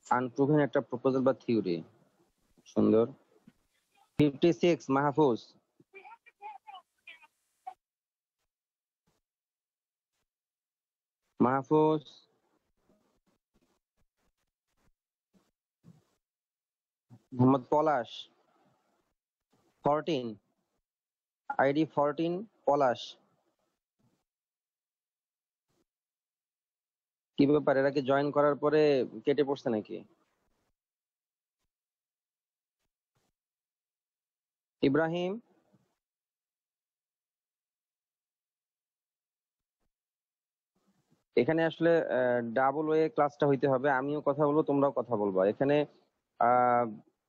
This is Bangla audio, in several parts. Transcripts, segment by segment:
আনপ্রুভেন একটা প্রপোজাল বা থিওরি। সুন্দর। 56 মাহফুজ। মাহফুজ। মোহাম্মদ পলাশ। 14 আইডি 14 পলাশ। কি ব্যাপার, এরা কি জয়েন করার পরে কেটে পড়ছে নাকি? ইব্রাহিম। এখানে আসলে ডাবল ওয়ে ক্লাসটা হইতে হবে, আমিও কথা বলবো তোমরাও কথা বলবো এখানে। আহ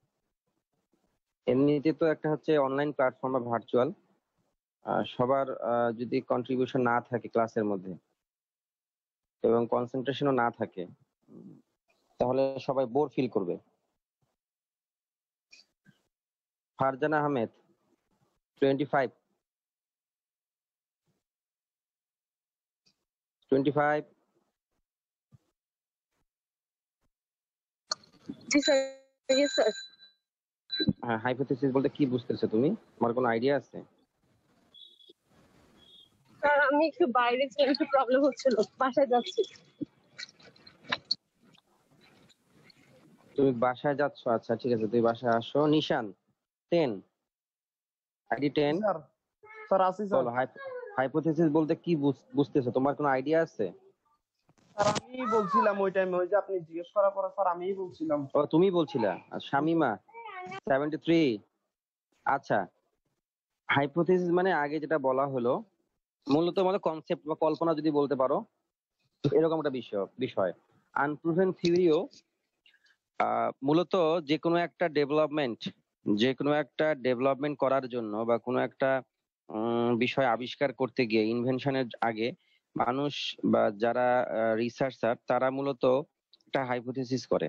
এমনিতে তো একটা হচ্ছে অনলাইন প্ল্যাটফর্ম বা ভার্চুয়াল, সবার যদি কন্ট্রিবিউশন না থাকে ক্লাসের মধ্যে এবং কনসেন্ট্রেশনও না থাকে, তাহলে সবাই বোর ফিল করবে। ফারজানা আহমেদ 25। 25। জি স্যার। Yes sir. হ্যাঁ, হাইপোথিসিস বলতে কি বুঝতেছো তুমি? তোমার কোনো আইডিয়া আছে? স্যার আমি একটু বাইরে ছিলাম, একটু প্রবলেম হচ্ছিল, বাসায় যাচ্ছি। তুমি বাসায় যাচ্ছ, আচ্ছা ঠিক আছে, তুমি বাসায় আসো। নিশান 10 আইডি জি 10। স্যার। স্যার আছি স্যার। বলো হাইপোথিসিস বলতে কি বুঝতেছো, তোমার কোনো আইডিয়া আছে? স্যার আমি বলছিলাম ওই টাইমে, ওই যে আপনি জিজ্ঞেস করার পরে স্যার আমিই বলছিলাম। ও তুমি বলছিলা। আর জি স্যার। শামিমা 73। আচ্ছা, হাইপোথিসিস মানে আগে যেটা বলা হলো, মূলত মানে কনসেপ্ট বা কল্পনা যদি বলতে পারো, এরকম একটা বিষয়। আনপ্রুভেন থিওরিও মূলত যে কোনো একটা ডেভেলপমেন্ট করার জন্য বা কোনো একটা বিষয় আবিষ্কার করতে গিয়ে ইনভেনশনের আগে মানুষ বা যারা রিসার্চার তারা মূলত একটা হাইপোথিসিস করে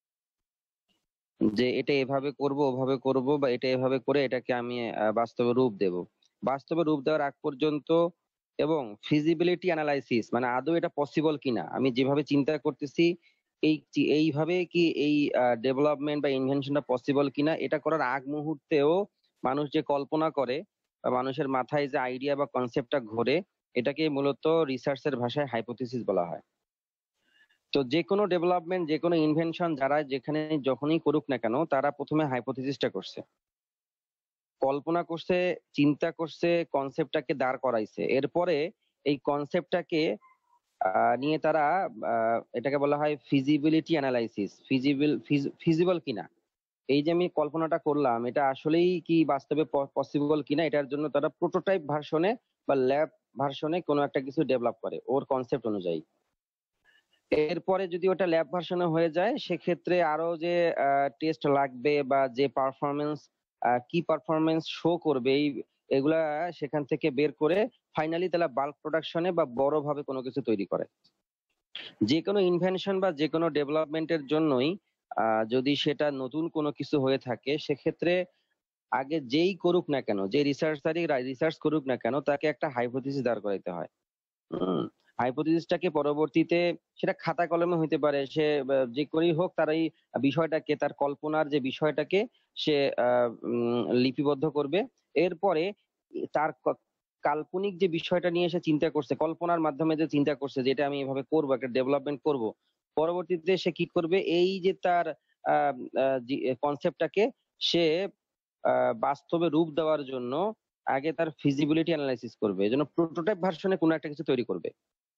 যে এটা এভাবে করব ওভাবে করব, বা এটা এভাবে করে এটাকে আমি বাস্তবে রূপ দেব। বাস্তবে রূপ দেওয়ার আগ পর্যন্ত এবং ফিজিবিলিটি অ্যানালাইসিস মানে আদৌ এটা পসিবল কিনা, আমি যেভাবে চিন্তা করতেছি এইভাবে কি এই ডেভেলপমেন্ট বা ইনভেনশনটা পসিবল কিনা, এটা করার আগ মুহূর্তেও মানুষ যে কল্পনা করে বা মানুষের মাথায় যে আইডিয়া বা কনসেপ্টটা ঘোরে, এটাকে মূলত রিসার্চের ভাষায় হাইপোথিসিস বলা হয়। তো যে কোনো ডেভেলপমেন্ট, যে কোনো ইনভেনশন যারা যেখানে যখনই করুক না কেন, তারা প্রথমে হাইপোথিসিসটা করছে, কল্পনা করছে, চিন্তা করছে, কনসেপ্টটাকে দাঁড় করাইছে। এরপরে এই কনসেপ্টটাকে নিয়ে তারা এটাকে বলা হয় ফিজিবিলিটি অ্যানালাইসিস, ফিজিবল কিনা, এই যে আমি কল্পনাটা করলাম এটা আসলেই কি বাস্তবে পসিবল কিনা, এটার জন্য তারা প্রোটোটাইপ ভার্সনে বা ল্যাব ভার্সনে কোনো একটা কিছু ডেভেলপ করে ওর কনসেপ্ট অনুযায়ী। এরপরে যদি ওটা ল্যাব ভার্সনে হয়ে যায়, সেক্ষেত্রে আরো যে টেস্ট লাগবে বা যে কি পারফরমেন্স শো করবে, এগুলা সেখান থেকে বের করে ফাইনালি তারা বাল্ক প্রোডাকশনে বা বড় ভাবে কোনো কিছু তৈরি করে। যে কোনো ইনভেনশন বা যে কোনো ডেভেলপমেন্টের জন্যই যদি সেটা নতুন কোনো কিছু হয়ে থাকে, সেক্ষেত্রে আগে যেই করুক না কেন, যে রিসার্চারই রিসার্চ করুক না কেন, তাকে একটা হাইপোথিসিস দাঁড় করাইতে হয়। হাইপোথিসিসটাকে পরবর্তীতে সেটা খাতা কলমে হইতে পারে, সে যে করেই হোক তার এই বিষয়টাকে, তার কল্পনার যে বিষয়টাকে সে লিপিবদ্ধ করবে। এরপরে তার কাল্পনিক যে বিষয়টা নিয়ে সে চিন্তা করছে, কল্পনার মাধ্যমে যে চিন্তা করছে যেটা আমি এভাবে করবো, একটা ডেভেলপমেন্ট করব, পরবর্তীতে সে কি করবে, এই যে তার কনসেপ্টটাকে সে বাস্তবে রূপ দেওয়ার জন্য আগে তার ফিজিবিলিটি অ্যানালাইসিস করবে, এজন্য প্রোটোটাইপ ভার্সনে কোনো একটা কিছু তৈরি করবে।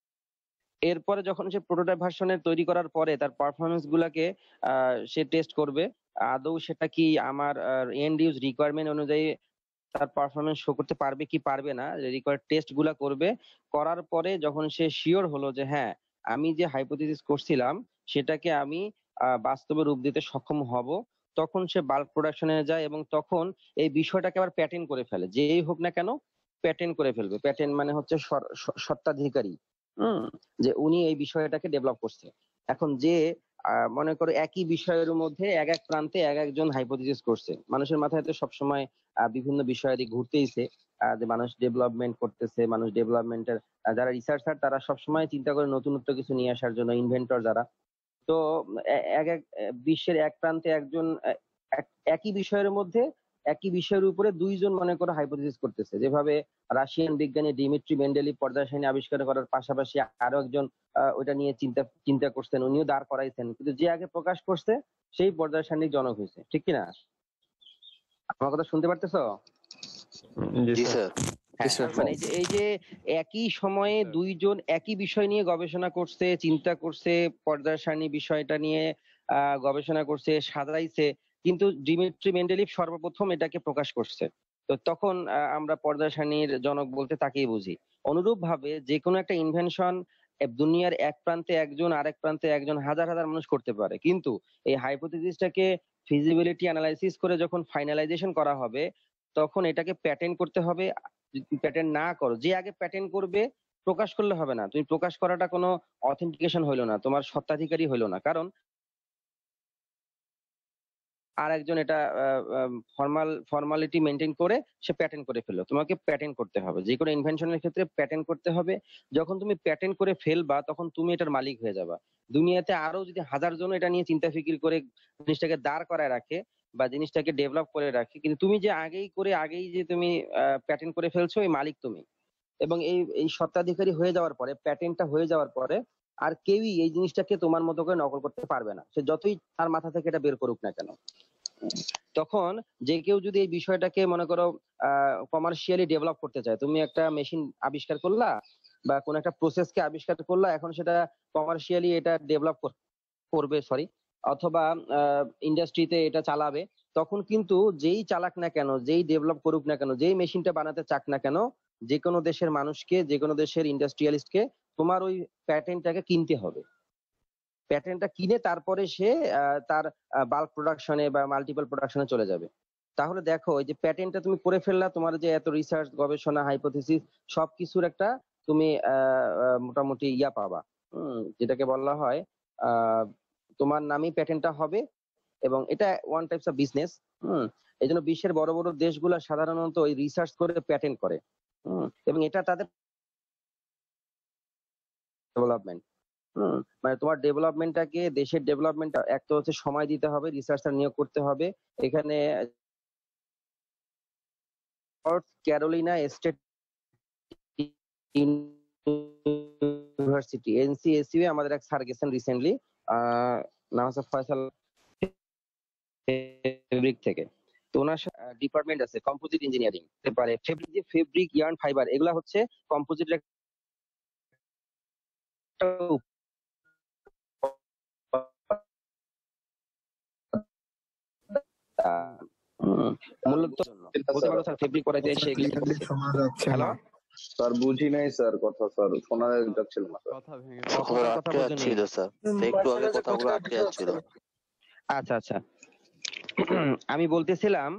এরপরে যখন সে প্রোটোটাইপ ভার্সনে তৈরি করার পরে তার পারফরমেন্স গুলাকে সে টেস্ট করবে, আদৌ সেটা কি আমার এন্ড ইউজ রিকোয়ারমেন্ট অনুযায়ী তার পারফরমেন্স শো করতে পারবে কি পারবে না, রিকোয়ার্ড টেস্ট গুলা করবে। করার পরে যখন সে শিওর হলো যে হ্যাঁ, আমি যে হাইপোথিসিস করছিলাম সেটাকে আমি বাস্তবে রূপ দিতে সক্ষম হব, তখন সে বাল্ক প্রোডাকশনে যায় এবং তখন এই বিষয়টাকে আবার প্যাটেন্ট করে ফেলে, যেই হোক না কেন প্যাটেন্ট করে ফেলবে। প্যাটেন্ট মানে হচ্ছে স্বত্বাধিকারী। হম যে উনি এই বিষয়টাকে ডেভেলপ করছে। এখন যে মনে করো একই বিষয়ের মধ্যে এক এক প্রান্তে এক একজন হাইপোথিসিস করছে, মানুষের মাথায় তো সবসময় বিভিন্ন বিষয়াদি ঘুরতেইছে, যে মানুষ ডেভেলপমেন্ট করতেছে, মানুষ ডেভেলপমেন্টের যারা রিসার্চার তারা সবসময় চিন্তা করে নতুনত্ব কিছু নিয়ে আসার জন্য, ইনভেন্টর যারা। তো তো এক এক বিশ্বের এক প্রান্তে একজন একই বিষয়ের মধ্যে একই বিষয়ের উপরে দুইজন মনে করো হাইপোথিসিস করতেছে, যেভাবে রাশিয়ান বিজ্ঞানী ডিমিট্রি মেন্ডেলিভ পর্দা সারণী আবিষ্কার করার পাশাপাশি আরো একজন ওটা নিয়ে চিন্তা চিন্তা করছেন, উনিও দাঁড় করাইছেন, কিন্তু যে আগে প্রকাশ করছে সেই পর্দা সারণীর জনক হয়েছে। ঠিক কিনা? আমার কথা শুনতে পারতেছো? জি জি স্যার। স্যার। হ্যাঁ, মানে এই যে একই সময়ে দুইজন একই বিষয় নিয়ে গবেষণা করছে, চিন্তা করছে, পর্দার সারণী বিষয়টা নিয়ে গবেষণা করছে, সাজাইছে, কিন্তু ডিমিট্রি মেন্ডেলিভ সর্বপ্রথম এটাকে প্রকাশ করছে। তো তখন আমরা পর্দার সারণীর জনক বলতে তাকেই বুঝি। অনুরূপ ভাবে যে কোনো একটা ইনভেনশন দুনিয়ার এক প্রান্তে একজন, আরেক প্রান্তে একজন, হাজার হাজার মানুষ করতে পারে, কিন্তু এই হাইপোথিসিসটাকে ফিজিবিলিটি অ্যানালাইসিস করে যখন ফাইনালাইজেশন করা হবে তখন এটাকে প্যাটেন্ট করতে হবে। যদি প্যাটেন্ট না করো, যে আগে প্যাটেন্ট করবে প্রকাশ করলে হবে না। তুমি প্রকাশ করাটা কোনো অথেন্টিকেশন হইলো না, তোমার স্বত্বাধিকারী হইলো না, কারণ আর একজন এটা ফর্মালিটি মেনটেন করে সে প্যাটেন্ট করে ফেললো। তোমাকে প্যাটেন্ট করতে হবে, যে কোনো ইনভেনশনের ক্ষেত্রে প্যাটেন্ট করতে হবে। যখন তুমি প্যাটেন্ট করে ফেলবা তখন তুমি এটার মালিক হয়ে যাবা। দুনিয়াতে আরো যদি হাজার জন এটা নিয়ে চিন্তা ফিকির করে জিনিসটাকে দাঁড় করায় রাখে বা জিনিসটাকে ডেভেলপ করে রাখে, কিন্তু তুমি যে আগেই যে তুমি প্যাটেন্ট করে ফেলছো, এই মালিক তুমি। এবং এই এই স্বত্বাধিকারী হয়ে যাওয়ার পরে, প্যাটেন্টটা হয়ে যাওয়ার পরে আর কেউই এই জিনিসটাকে তোমার মতো করে নকল করতে পারবে না, সে যতই তার মাথা থেকে এটা বের করুক না কেন। তখন যে কেউ যদি এই বিষয়টাকে মনে করো কমার্শিয়ালি ডেভেলপ করতে চায়, তুমি একটা মেশিন আবিষ্কার করলা বা কোন একটা প্রসেসকে আবিষ্কার করলা, এখন সেটা কমার্শিয়ালি এটা ডেভেলপ করবে, সরি, অথবা ইন্ডাস্ট্রিতে এটা চালাবে, তখন কিন্তু যেই চালাক না কেন, যেই ডেভেলপ করুক না কেন, যেই মেশিনটা বানাতে চাক না কেন, যে কোনো দেশের মানুষকে, যে কোনো দেশের ইন্ডাস্ট্রিয়ালিস্টকে তোমার ওই প্যাটেন্টটাকে কিনতে হবে। প্যাটেন্টটা কিনে তারপরে সে তার বাল্ক প্রোডাকশনে বা মাল্টিপল প্রোডাকশনে চলে যাবে। তাহলে দেখো, এই যে প্যাটেন্টটা তুমি করে ফেললা, তোমার যে এত রিসার্চ, গবেষণা, হাইপোথিসিস সবকিছুর একটা তুমি মোটামুটি ইয়া পাবা, যেটাকে বলা হয় আহ, তোমার নামই প্যাটেন্টটা হবে। এবং এটা ওয়ান টাইপস অফ বিজনেস। এই জন্য বিশ্বের বড় বড় দেশগুলো সাধারণত ওই রিসার্চ করে প্যাটেন্ট করে। এবং এটা তাদের ডেভেলপমেন্ট। মানে তোমার ডেভেলপমেন্টটাকে, দেশের ডেভেলপমেন্ট এক তো হচ্ছে সময় দিতে হবে, রিসার্চার নিয়োগ করতে হবে। এখানে North Carolina State University, NCSU, আমাদের এক স্যার গেছেন রিসেন্টলি, নাম হচ্ছে ফয়সাল, ফেব্রিক থেকে। তো ওনার ডিপার্টমেন্ট আছে কম্পোজিট ইঞ্জিনিয়ারিং, হতে পারে ফেব্রিক, যে ফেব্রিক, ইয়ার্ন, ফাইবার, এগুলা হচ্ছে কম্পোজিটের একটা মূলত জন্য বলতে পারো স্যার, ফেব্রিক করাইতে এসে এগুলি করতেছে। শোনা যাচ্ছে হ্যালো, না। স্যার বুঝি নাই স্যার, কথা স্যার শোনা যাচ্ছিল না স্যার। কথা ভেঙে কথাগুলো কথা আটকে বোঝেনি। যাচ্ছিল স্যার, একটু আগে কথাগুলো আটকে যাচ্ছিল। আচ্ছা আচ্ছা, আমি বলতেছিলাম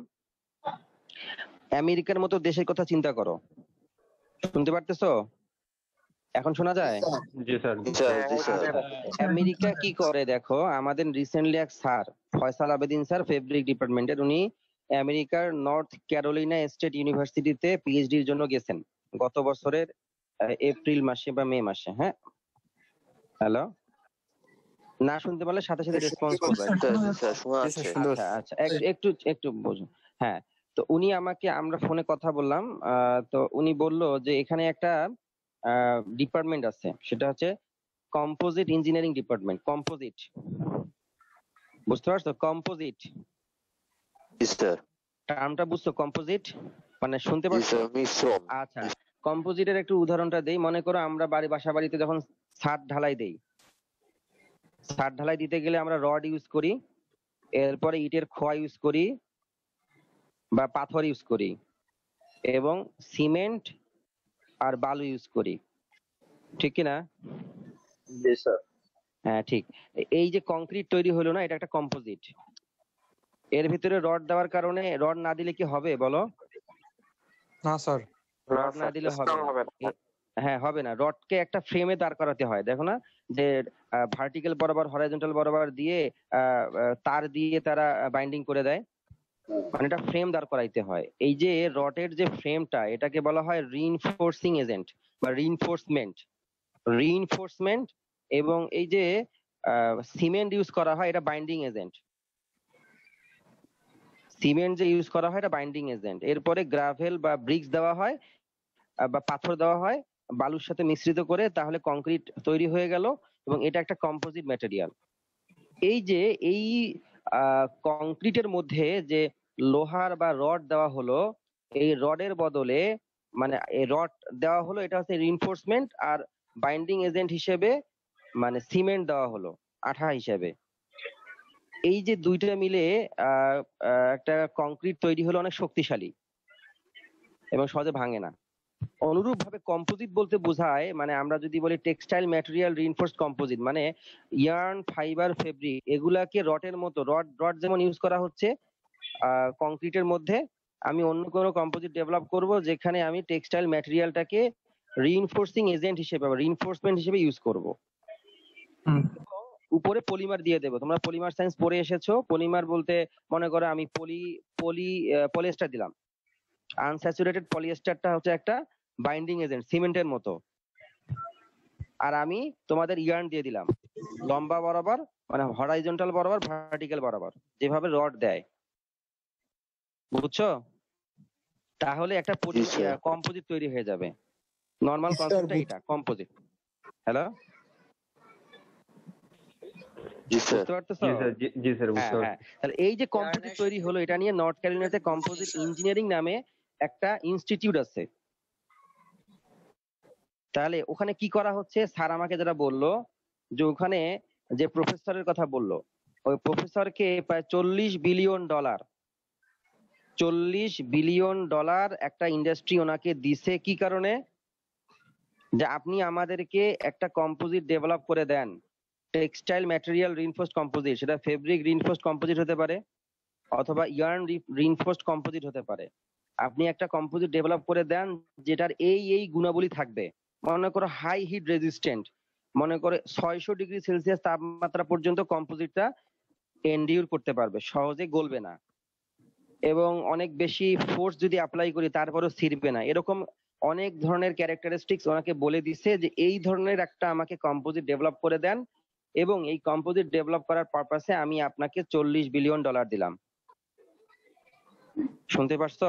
আমেরিকার মতো দেশের কথা চিন্তা করো। শুনতে পারতেছো? এখন শোনা যায়? জি স্যার। জি স্যার, জি স্যার। আমেরিকা কি করে দেখো, আমাদের রিসেন্টলি এক sir, Faisal Abedin sir, fabric ডিপার্টমেন্টের, উনি আমেরিকার নর্থ ক্যারোলিনা স্টেট ইউনিভার্সিটিতে পিএইচডির জন্য গেছেন গত বছরের এপ্রিল মাসে বা মে মাসে। হ্যাঁ, হ্যালো, না শুনতে পারলে সাথে সাথে রেসপন্স করবে। স্যার, জি স্যার, শোনা যাচ্ছে। আচ্ছা আচ্ছা, একটু একটু বুঝুন। হ্যাঁ, তো উনি আমাকে, আমরা ফোনে কথা বললাম, তো উনি বলল যে এখানে একটা ডিপার্টমেন্ট আছে, সেটা হচ্ছে কম্পোজিট ইঞ্জিনিয়ারিং ডিপার্টমেন্ট। কম্পোজিট, বুঝতে পারছো? কম্পোজিট জি স্যার, টার্মটা বুঝছো? কম্পোজিট মানে শুনতে জি পারছো? স্যার, মিশ্রণ। আচ্ছা, কম্পোজিটের একটু উদাহরণটা দেই। মনে করো আমরা বাসা বাড়িতে যখন ছাদ ঢালাই দেই, ছাদ ঢালাই দিতে গেলে আমরা রড ইউজ করি, এরপরে ইটের খোয়া ইউজ করি বা পাথর ইউজ করি, এবং সিমেন্ট আর বালু ইউজ করি, ঠিক কিনা? জি স্যার। হ্যাঁ ঠিক। এই যে কংক্রিট তৈরি হলো না, এটা একটা কম্পোজিট। এর ভিতরে রড দেওয়ার কারণে, রড না দিলে কি হবে বলো? না স্যার, রড না দিলে হবে না। হ্যাঁ, হবে না। রডকে একটা ফ্রেমে দাঁড় করাতে হয়, দেখো না যে ভার্টিক্যাল বরাবর, হরাইজন্টাল বরাবর দিয়ে তার দিয়ে তারা বাইন্ডিং করে দেয়, মানে এটা ফ্রেম দাঁড় করাইতে হয়। এই যে রডের যে ফ্রেমটা, এটাকে বলা হয় রিইনফোর্সিং এজেন্ট বা রিইনফোর্সমেন্ট। রিইনফোর্সমেন্ট এবং এই যে সিমেন্ট ইউজ করা হয়, এটা বাইন্ডিং এজেন্ট। সিমেন্ট যে ইউজ করা হয় এটা বাইন্ডিং এজেন্ট। এরপরে গ্রাভেল বা ব্রিক্স দেওয়া হয়, বা পাথর দেওয়া হয় বালুর সাথে মিশ্রিত করে, তাহলে কংক্রিট তৈরি হয়ে গেল, এবং এটা একটা কম্পোজিট ম্যাটেরিয়াল। এই যে এই কংক্রিটের মধ্যে যে লোহার বা রড দেওয়া হলো, এই রডের বদলে মানে এই রড দেওয়া হলো, এটা হচ্ছে রিইনফোর্সমেন্ট, আর বাইন্ডিং এজেন্ট হিসেবে মানে সিমেন্ট দেওয়া হলো আঠা হিসেবে। এই যে দুইটা মিলে একটা কংক্রিট তৈরি হলো, অনেক শক্তিশালী এবং সহজে ভাঙে না। অনুরূপ ভাবে কম্পোজিট বলতে বোঝায়, মানে আমরা যদি বলি টেক্সটাইল ম্যাটেরিয়াল রিইনফোর্সড কম্পোজিট, মানে ইয়ার্ন, ফাইবার, ফেব্রিক এগুলাকে রডের মতো, রড রড যেমন ইউজ করা হচ্ছে কংক্রিটের মধ্যে, আমি অন্য কোনো কম্পোজিট ডেভেলপ করব যেখানে আমি টেক্সটাইল ম্যাটেরিয়ালটাকে রিইনফোর্সিং এজেন্ট হিসেবে বা রিইনফোর্সমেন্ট হিসেবে ইউজ করব। হুম। উপরে পলিমার দিয়ে দেবো। তোমরা পলিমার সায়েন্স পড়ে এসেছো। পলিমার বলতে মনে করো আমি পলিয়েস্টার দিলাম। আনস্যাচুরেটেড পলিয়েস্টারটা হচ্ছে একটা বাইন্ডিং এজেন্ট সিমেন্টের মতো, আর আমি তোমাদের ইয়ার্ন দিয়ে দিলাম লম্বা বরাবর, মানে হরাইজন্টাল বরাবর, ভার্টিক্যাল বরাবর, যেভাবে রড দেয়। বুঝছো? তাহলে একটা জি স্যার। কম্পোজিট তৈরি হয়ে যাবে। নর্মাল জি স্যার, কনসেপ্টটা এটা কম্পোজিট। হ্যালো, জি স্যার। বুঝতে পারতেছো? জি স্যার, জি স্যার, হ্যাঁ বুঝতে হ্যাঁ। পারছি। তাহলে এই যে কম্পোজিট তৈরি হলো, এটা নিয়ে নর্থ ক্যারোলিনাতে কম্পোজিট ইঞ্জিনিয়ারিং নামে একটা ইনস্টিটিউট আছে। তাহলে ওখানে কি করা হচ্ছে, স্যার আমাকে যেটা বললো, যে ওখানে যে প্রফেসরের কথা বললো, ওই প্রফেসরকে প্রায় $40 বিলিয়ন একটা ইন্ডাস্ট্রি ওনাকে দিছে। কি কারণে? যে আপনি আমাদেরকে একটা কম্পোজিট ডেভেলপ করে দেন, টেক্সটাইল ম্যাটেরিয়াল রিইনফোর্সড কম্পোজিট, সেটা ফেব্রিক রিইনফোর্সড কম্পোজিট হতে পারে অথবা ইয়ার্ন রিইনফোর্সড কম্পোজিট হতে পারে। আপনি একটা কম্পোজিট ডেভেলপ করে দেন যেটার এই গুণাবলী থাকবে। মনে করো হাই হিট রেজিস্ট্যান্ট, মনে করে 600 ডিগ্রি সেলসিয়াস তাপমাত্রা পর্যন্ত কম্পোজিটটা এন্ডিউর করতে পারবে, সহজে গলবে না, এবং অনেক বেশি ফোর্স যদি অ্যাপ্লাই করি তারপরেও ছিঁড়বে না। এরকম অনেক ধরনের ক্যারেক্টারিস্টিক্স ওনাকে বলে দিছে যে এই ধরনের একটা আমাকে কম্পোজিট ডেভেলপ করে দেন, এবং এই কম্পোজিট ডেভেলপ করার পারপাসে আমি আপনাকে $40 বিলিয়ন দিলাম। শুনতে পারছো?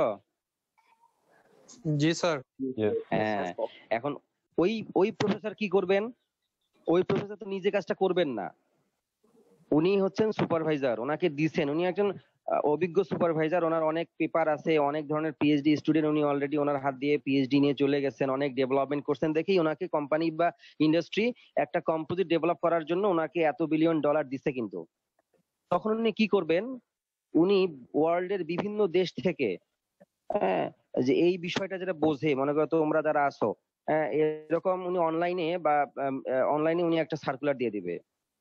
জি স্যার। হ্যাঁ। এখন ওই ওই প্রফেসর কি করবেন? ওই প্রফেসর তো নিজে কাজটা করবেন না, উনি হচ্ছেন সুপারভাইজার। ওনাকে দিছেন, উনি একজন অভিজ্ঞ সুপারভাইজার। ওনার অনেক পেপার আছে, অনেক ধরনের পিএইচডি স্টুডেন্ট উনি অলরেডি ওনার হাত দিয়ে পিএইচডি নিয়ে চলে গেছেন, অনেক ডেভেলপমেন্ট করছেন, দেখেই ওনাকে কোম্পানি বা ইন্ডাস্ট্রি একটা কম্পোজিট ডেভেলপ করার জন্য ওনাকে এত $1 বিলিয়ন দিছে। কিন্তু তখন উনি কি করবেন? উনি ওয়ার্ল্ডের বিভিন্ন দেশ থেকে, হ্যাঁ, যে এই বিষয়টা যেটা বোঝে, মনে করো তোমরা যারা আসো, এরকম উনি অনলাইনে উনি একটা সার্কুলার দিয়ে দিবে,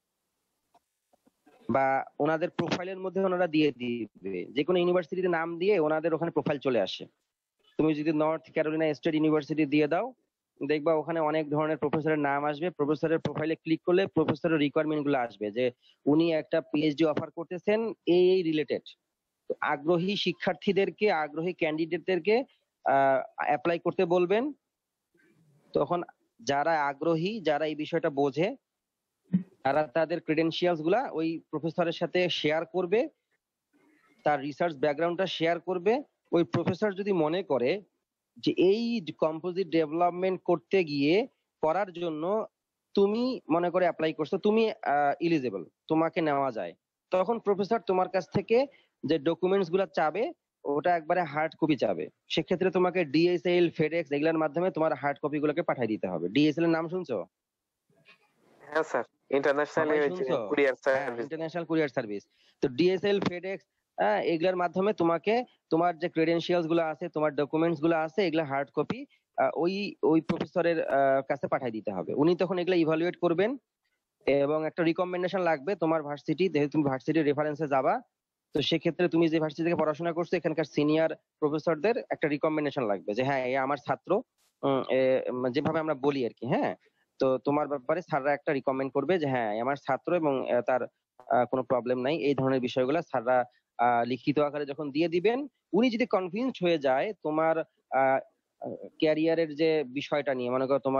বা ওনাদের প্রোফাইলের মধ্যে ওনারা দিয়ে দিবে, যে কোনো ইউনিভার্সিটিতে নাম দিয়ে ওনাদের ওখানে প্রোফাইল চলে আসে। তুমি যদি নর্থ ক্যারোলিনা স্টেট ইউনিভার্সিটি দিয়ে দাও, দেখবা ওখানে অনেক ধরনের প্রফেসরের নাম আসবে। প্রফেসরের প্রোফাইলে ক্লিক করলে প্রফেসরের রিকোয়ারমেন্ট গুলো আসবে, যে উনি একটা পিএইচডি অফার করতেছেন এই রিলেটেড। আগ্রহী শিক্ষার্থীদেরকে, আগ্রহী ক্যান্ডিডেটদেরকে অ্যাপ্লাই করতে বলবেন। তখন যারা আগ্রহী, যারা এই বিষয়টা বোঝে, তারা তাদের ক্রেডেনশিয়ালস গুলা ওই প্রফেসরের সাথে শেয়ার করবে, তার রিসার্চ ব্যাকগ্রাউন্ডটা শেয়ার করবে। ওই প্রফেসর যদি মনে করে যে এই কম্পোজিট ডেভেলপমেন্ট করতে গিয়ে, করার জন্য তুমি মনে করে অ্যাপ্লাই করছো, তুমি ইলিজিবল, তোমাকে নেওয়া যায়, তখন প্রফেসর তোমার কাছ থেকে যে ডকুমেন্টস গুলা চাবে ওটা একবারে হার্ড কপি চাবে। সেক্ষেত্রে তোমাকে ডিএসএল, ফেডেক্স এগুলোর মাধ্যমে তোমার হার্ড কপি গুলোকে পাঠিয়ে দিতে হবে। ডিএসএল এর নাম শুনছো? হ্যাঁ স্যার, ইন্টারন্যাশনাল সবাই শুনছো? কুরিয়ার হ্যাঁ, সার্ভিস। International courier service. তো ডিএসএল, ফেডেক্স, এগুলোর মাধ্যমে তোমাকে তোমার যে ক্রেডেনশিয়ালস গুলো আছে, তোমার ডকুমেন্টস গুলো আছে, এগুলা হার্ড কপি ওই ওই প্রফেসরের কাছে পাঠিয়ে দিতে হবে। উনি তখন এগুলা ইভালুয়েট করবেন, এবং একটা রিকমেন্ডেশন লাগবে তোমার ভার্সিটি, যেহেতু তুমি ভার্সিটির রেফারেন্সে যাবা। তো সেক্ষেত্রে তুমি যে ভার্সিটি থেকে পড়াশোনা করছো, এখানকার সিনিয়র প্রফেসরদের একটা রিকমেন্ডেশন লাগবে, যে হ্যাঁ এ আমার ছাত্র, যেভাবে আমরা বলি আর কি। হ্যাঁ, তো তোমার ব্যাপারে স্যাররা একটা রিকমেন্ড করবে যে হ্যাঁ এ আমার ছাত্র, এবং তার কোনো প্রবলেম নাই, এই ধরনের বিষয়গুলো স্যাররা লিখিত আকারে যখন দিয়ে দিবেন, উনি যদি কনভিন্সড হয়ে যায় তোমার ক্যারিয়ারের যে বিষয়টা নিয়ে, মনে করো তোমার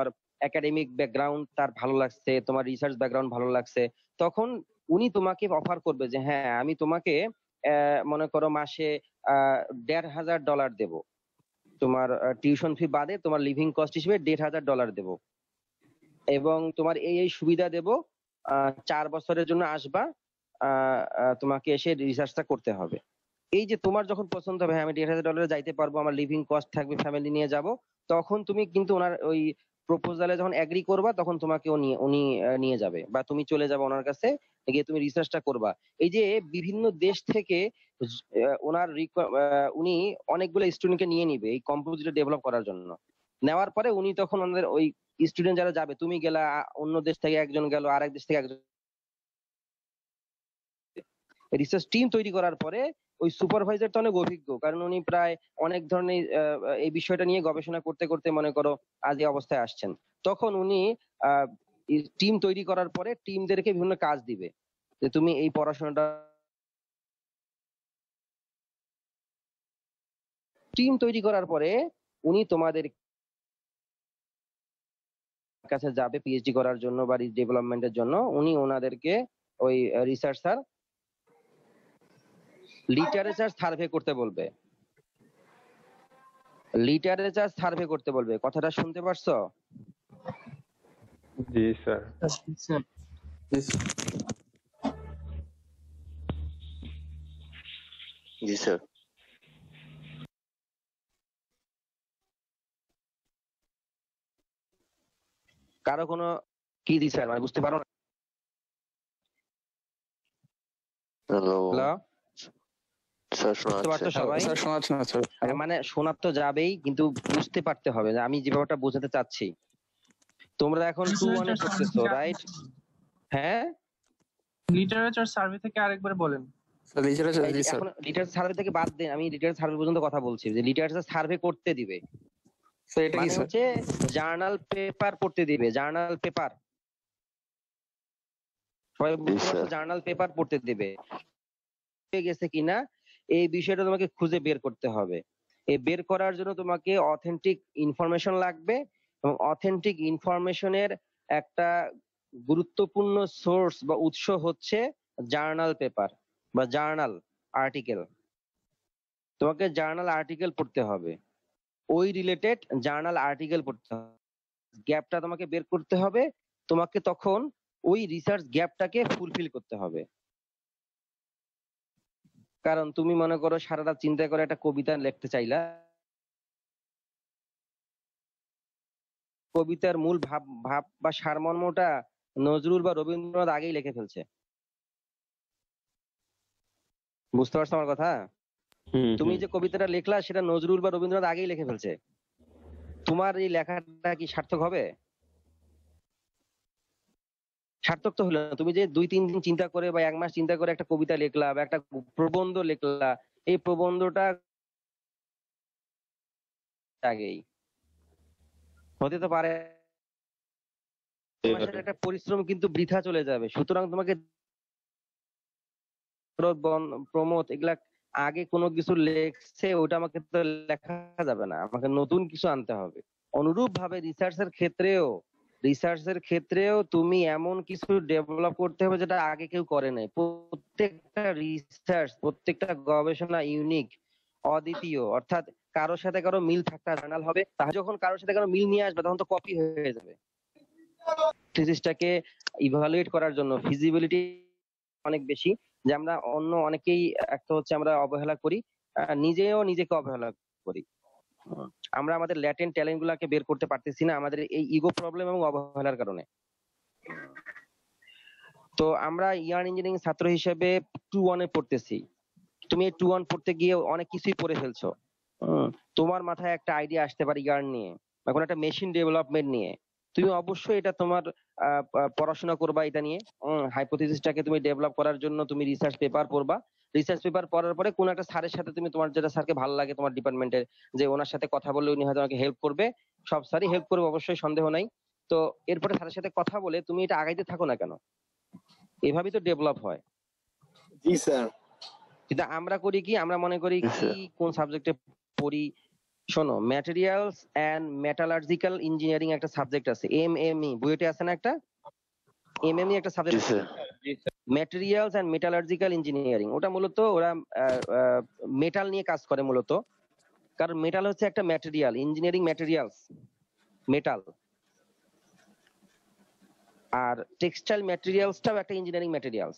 একাডেমিক ব্যাকগ্রাউন্ড তার ভালো লাগছে, তোমার রিসার্চ ব্যাকগ্রাউন্ড ভালো লাগছে, তখন উনি তোমাকে অফার করবে যে হ্যাঁ আমি তোমাকে মনে করো মাসে $1,500 দেব, তোমার টিউশন ফি বাদে তোমার লিভিং কস্ট হিসেবে $1,500 দেব, এবং তোমার এই এই সুবিধা দেব, 4 বছরের জন্য আসবা, তোমাকে এসে রিসার্চটা করতে হবে। এই যে তোমার যখন পছন্দ হবে হ্যাঁ আমি $1,500 যাইতে পারবো, আমার লিভিং কস্ট থাকবে, ফ্যামিলি নিয়ে যাব, তখন তুমি কিন্তু ওনার ওই প্রপোজালে যখন এগ্রি করবা তখন তোমাকে উনি নিয়ে যাবে, বা তুমি চলে যাবে ওনার কাছে, গিয়ে তুমি রিসার্চটা করবা। এই যে বিভিন্ন দেশ থেকে ওনার উনি অনেকগুলো স্টুডেন্টকে নিয়ে নিবে এই কম্পিউটার ডেভেলপ করার জন্য। নেওয়ার পরে উনি তখন ওনাদের ওই স্টুডেন্ট যারা যাবে, তুমি গেলা, অন্য দেশ থেকে একজন গেল, আরেক দেশ থেকে একজন, রিসার্চ টিম তৈরি করার পরে ওই সুপারভাইজার তো অনেক অভিজ্ঞ, কারণ উনি প্রায় অনেক ধরনের এই বিষয়টা নিয়ে গবেষণা করতে করতে মনে করো আজ এই অবস্থায় আসছেন। তখন উনি টিম তৈরি করার পরে টিমদেরকে বিভিন্ন কাজ দিবে যে তুমি এই পড়াশোনাটা, টিম তৈরি করার পরে উনি তোমাদের কাছে যাবে পিএইচডি করার জন্য বা ডেভেলপমেন্টের জন্য, উনি ওনাদেরকে ওই রিসার্চার লিটারেচার সার্ভে করতে বলবে, লিটারেচার সার্ভে করতে বলবে। কথাটা শুনতে পারছো? জি স্যার। জি স্যার। কারো কোনো কি স্যার মানে বুঝতে পারো না? হ্যালো হ্যালো, স্যার, শোনা বুঝতে পারছো যাচ্ছে? সবাই? স্যার শোনা যাচ্ছে না স্যার। মানে শোনার তো যাবেই, কিন্তু বুঝতে পারতে হবে যে আমি যে ব্যাপারটা বোঝাতে চাচ্ছি। তোমরা এখন 2-1 এ পড়তেছো, রাইট? হ্যাঁ, লিটারেচার সার্ভে থেকে আরেকবার বলেন। স্যার লিটারেচার, এই জি যে স্যার। এখন লিটারেচার সার্ভে থেকে বাদ দেন, আমি লিটারেচার সার্ভে পর্যন্ত কথা বলছি, যে লিটারেচার সার্ভে করতে দিবে স্যার এটা কি মানে স্যার? হচ্ছে জার্নাল পেপার পড়তে দিবে, জার্নাল পেপার, সবাই বুঝতে পারছো? স্যার। জার্নাল পেপার পড়তে দিবে, হয়ে গেছে কিনা এই বিষয়টা তোমাকে খুঁজে বের করতে হবে। এই বের করার জন্য তোমাকে অথেন্টিক ইনফরমেশন লাগবে, এবং অথেন্টিক ইনফরমেশনের একটা গুরুত্বপূর্ণ সোর্স বা উৎস হচ্ছে জার্নাল পেপার বা জার্নাল আর্টিকেল। তোমাকে জার্নাল আর্টিকেল পড়তে হবে, ওই রিলেটেড জার্নাল আর্টিকেল পড়তে হবে, গ্যাপটা তোমাকে বের করতে হবে, তোমাকে তখন ওই রিসার্চ গ্যাপটাকে ফুলফিল করতে হবে। কারণ তুমি মনে করো সারা রাত চিন্তা করে একটা কবিতা লিখতে চাইলা, কবিতার মূল ভাব ভাব বা সারমর্মটা নজরুল বা রবীন্দ্রনাথ আগেই লিখে ফেলছে। বুঝতে পারছো আমার কথা? তুমি যে কবিতাটা লিখলা সেটা নজরুল বা রবীন্দ্রনাথ আগেই লিখে ফেলছে, তোমার এই লেখাটা কি সার্থক হবে? সার্থক তো হলো না। তুমি যে 2-3 দিন চিন্তা করে বা 1 মাস চিন্তা করে একটা কবিতা লিখলা বা একটা প্রবন্ধ লিখলা, এই প্রবন্ধটা আগেই হতে তো পারে, মাসের একটা পরিশ্রম কিন্তু বৃথা চলে যাবে। সুতরাং তোমাকে প্রমোদ এগুলা আগে কোনো কিছু লেখছে ওটা আমাকে তো লেখা যাবে না, আমাকে নতুন কিছু আনতে হবে। অনুরূপ ভাবে রিসার্চের ক্ষেত্রেও তুমি এমন কিছু ডেভেলপ করতে হবে যেটা আগে কেউ করে নাই। প্রত্যেকটা রিসার্চ, প্রত্যেকটা গবেষণা ইউনিক, অদ্বিতীয়, অর্থাৎ কারোর সাথে কারো মিল থাকতে জার্নাল হবে। তাহলে যখন কারোর সাথে কারো মিল নিয়ে আসবে তখন তো কপি হয়ে যাবে। থিসিসটাকে ইভালুয়েট করার জন্য ফিজিবিলিটি অনেক বেশি, যে আমরা অন্য অনেকেই একটা হচ্ছে আমরা অবহেলা করি, নিজেও নিজেকে অবহেলা করি। আমরা আমাদের ল্যাটেন্ট ট্যালেন্ট গুলাকে বের করতে পারতেছি না আমাদের এই ইগো প্রবলেম এবং অবহেলার কারণে। তো আমরা ইয়ার্ন ইঞ্জিনিয়ারিং ছাত্র হিসেবে 2-1 এ পড়তেছি। তুমি এই 2-1 পড়তে গিয়ে অনেক কিছুই পড়ে ফেলছো। তোমার মাথায় একটা আইডিয়া আসতে পারে ইয়ার্ন নিয়ে বা কোনো একটা মেশিন ডেভেলপমেন্ট নিয়ে, তুমি অবশ্যই এটা তোমার পড়াশোনা করবা এটা নিয়ে। হাইপোথিসিসটাকে তুমি ডেভেলপ করার জন্য তুমি রিসার্চ পেপার পড়বা। রিসার্চ পেপার পড়ার পরে কোন একটা স্যারের সাথে তুমি, তোমার যেটা স্যারকে ভালো লাগে তোমার ডিপার্টমেন্টের, যে ওনার সাথে কথা বললে উনি হয়তো আমাকে হেল্প করবে, সব স্যারই হেল্প করবে অবশ্যই, সন্দেহ নাই। তো এরপরে স্যারের সাথে কথা বলে তুমি এটা আগাইতে থাকো না কেন, এভাবেই তো ডেভেলপ হয়। জি স্যার। কিন্তু আমরা করি কি, আমরা মনে করি জি কি স্যার। কোন সাবজেক্টে পড়ি, শোনো, ম্যাটেরিয়ালস এন্ড মেটালার্জিক্যাল ইঞ্জিনিয়ারিং একটা সাবজেক্ট আছে, এমএমই বুয়েটে আছে না একটা, এমএমই একটা জি সাবজেক্ট আছে, sir. Materials and metallurgical engineering. ওটা মূলত ওরা মেটাল নিয়ে কাজ করে মূলত, কারণ মেটাল হচ্ছে একটা ম্যাটেরিয়াল, ইঞ্জিনিয়ারিং ম্যাটেরিয়ালস মেটাল। আর টেক্সটাইল ম্যাটেরিয়ালসটাও একটা ইঞ্জিনিয়ারিং ম্যাটেরিয়ালস,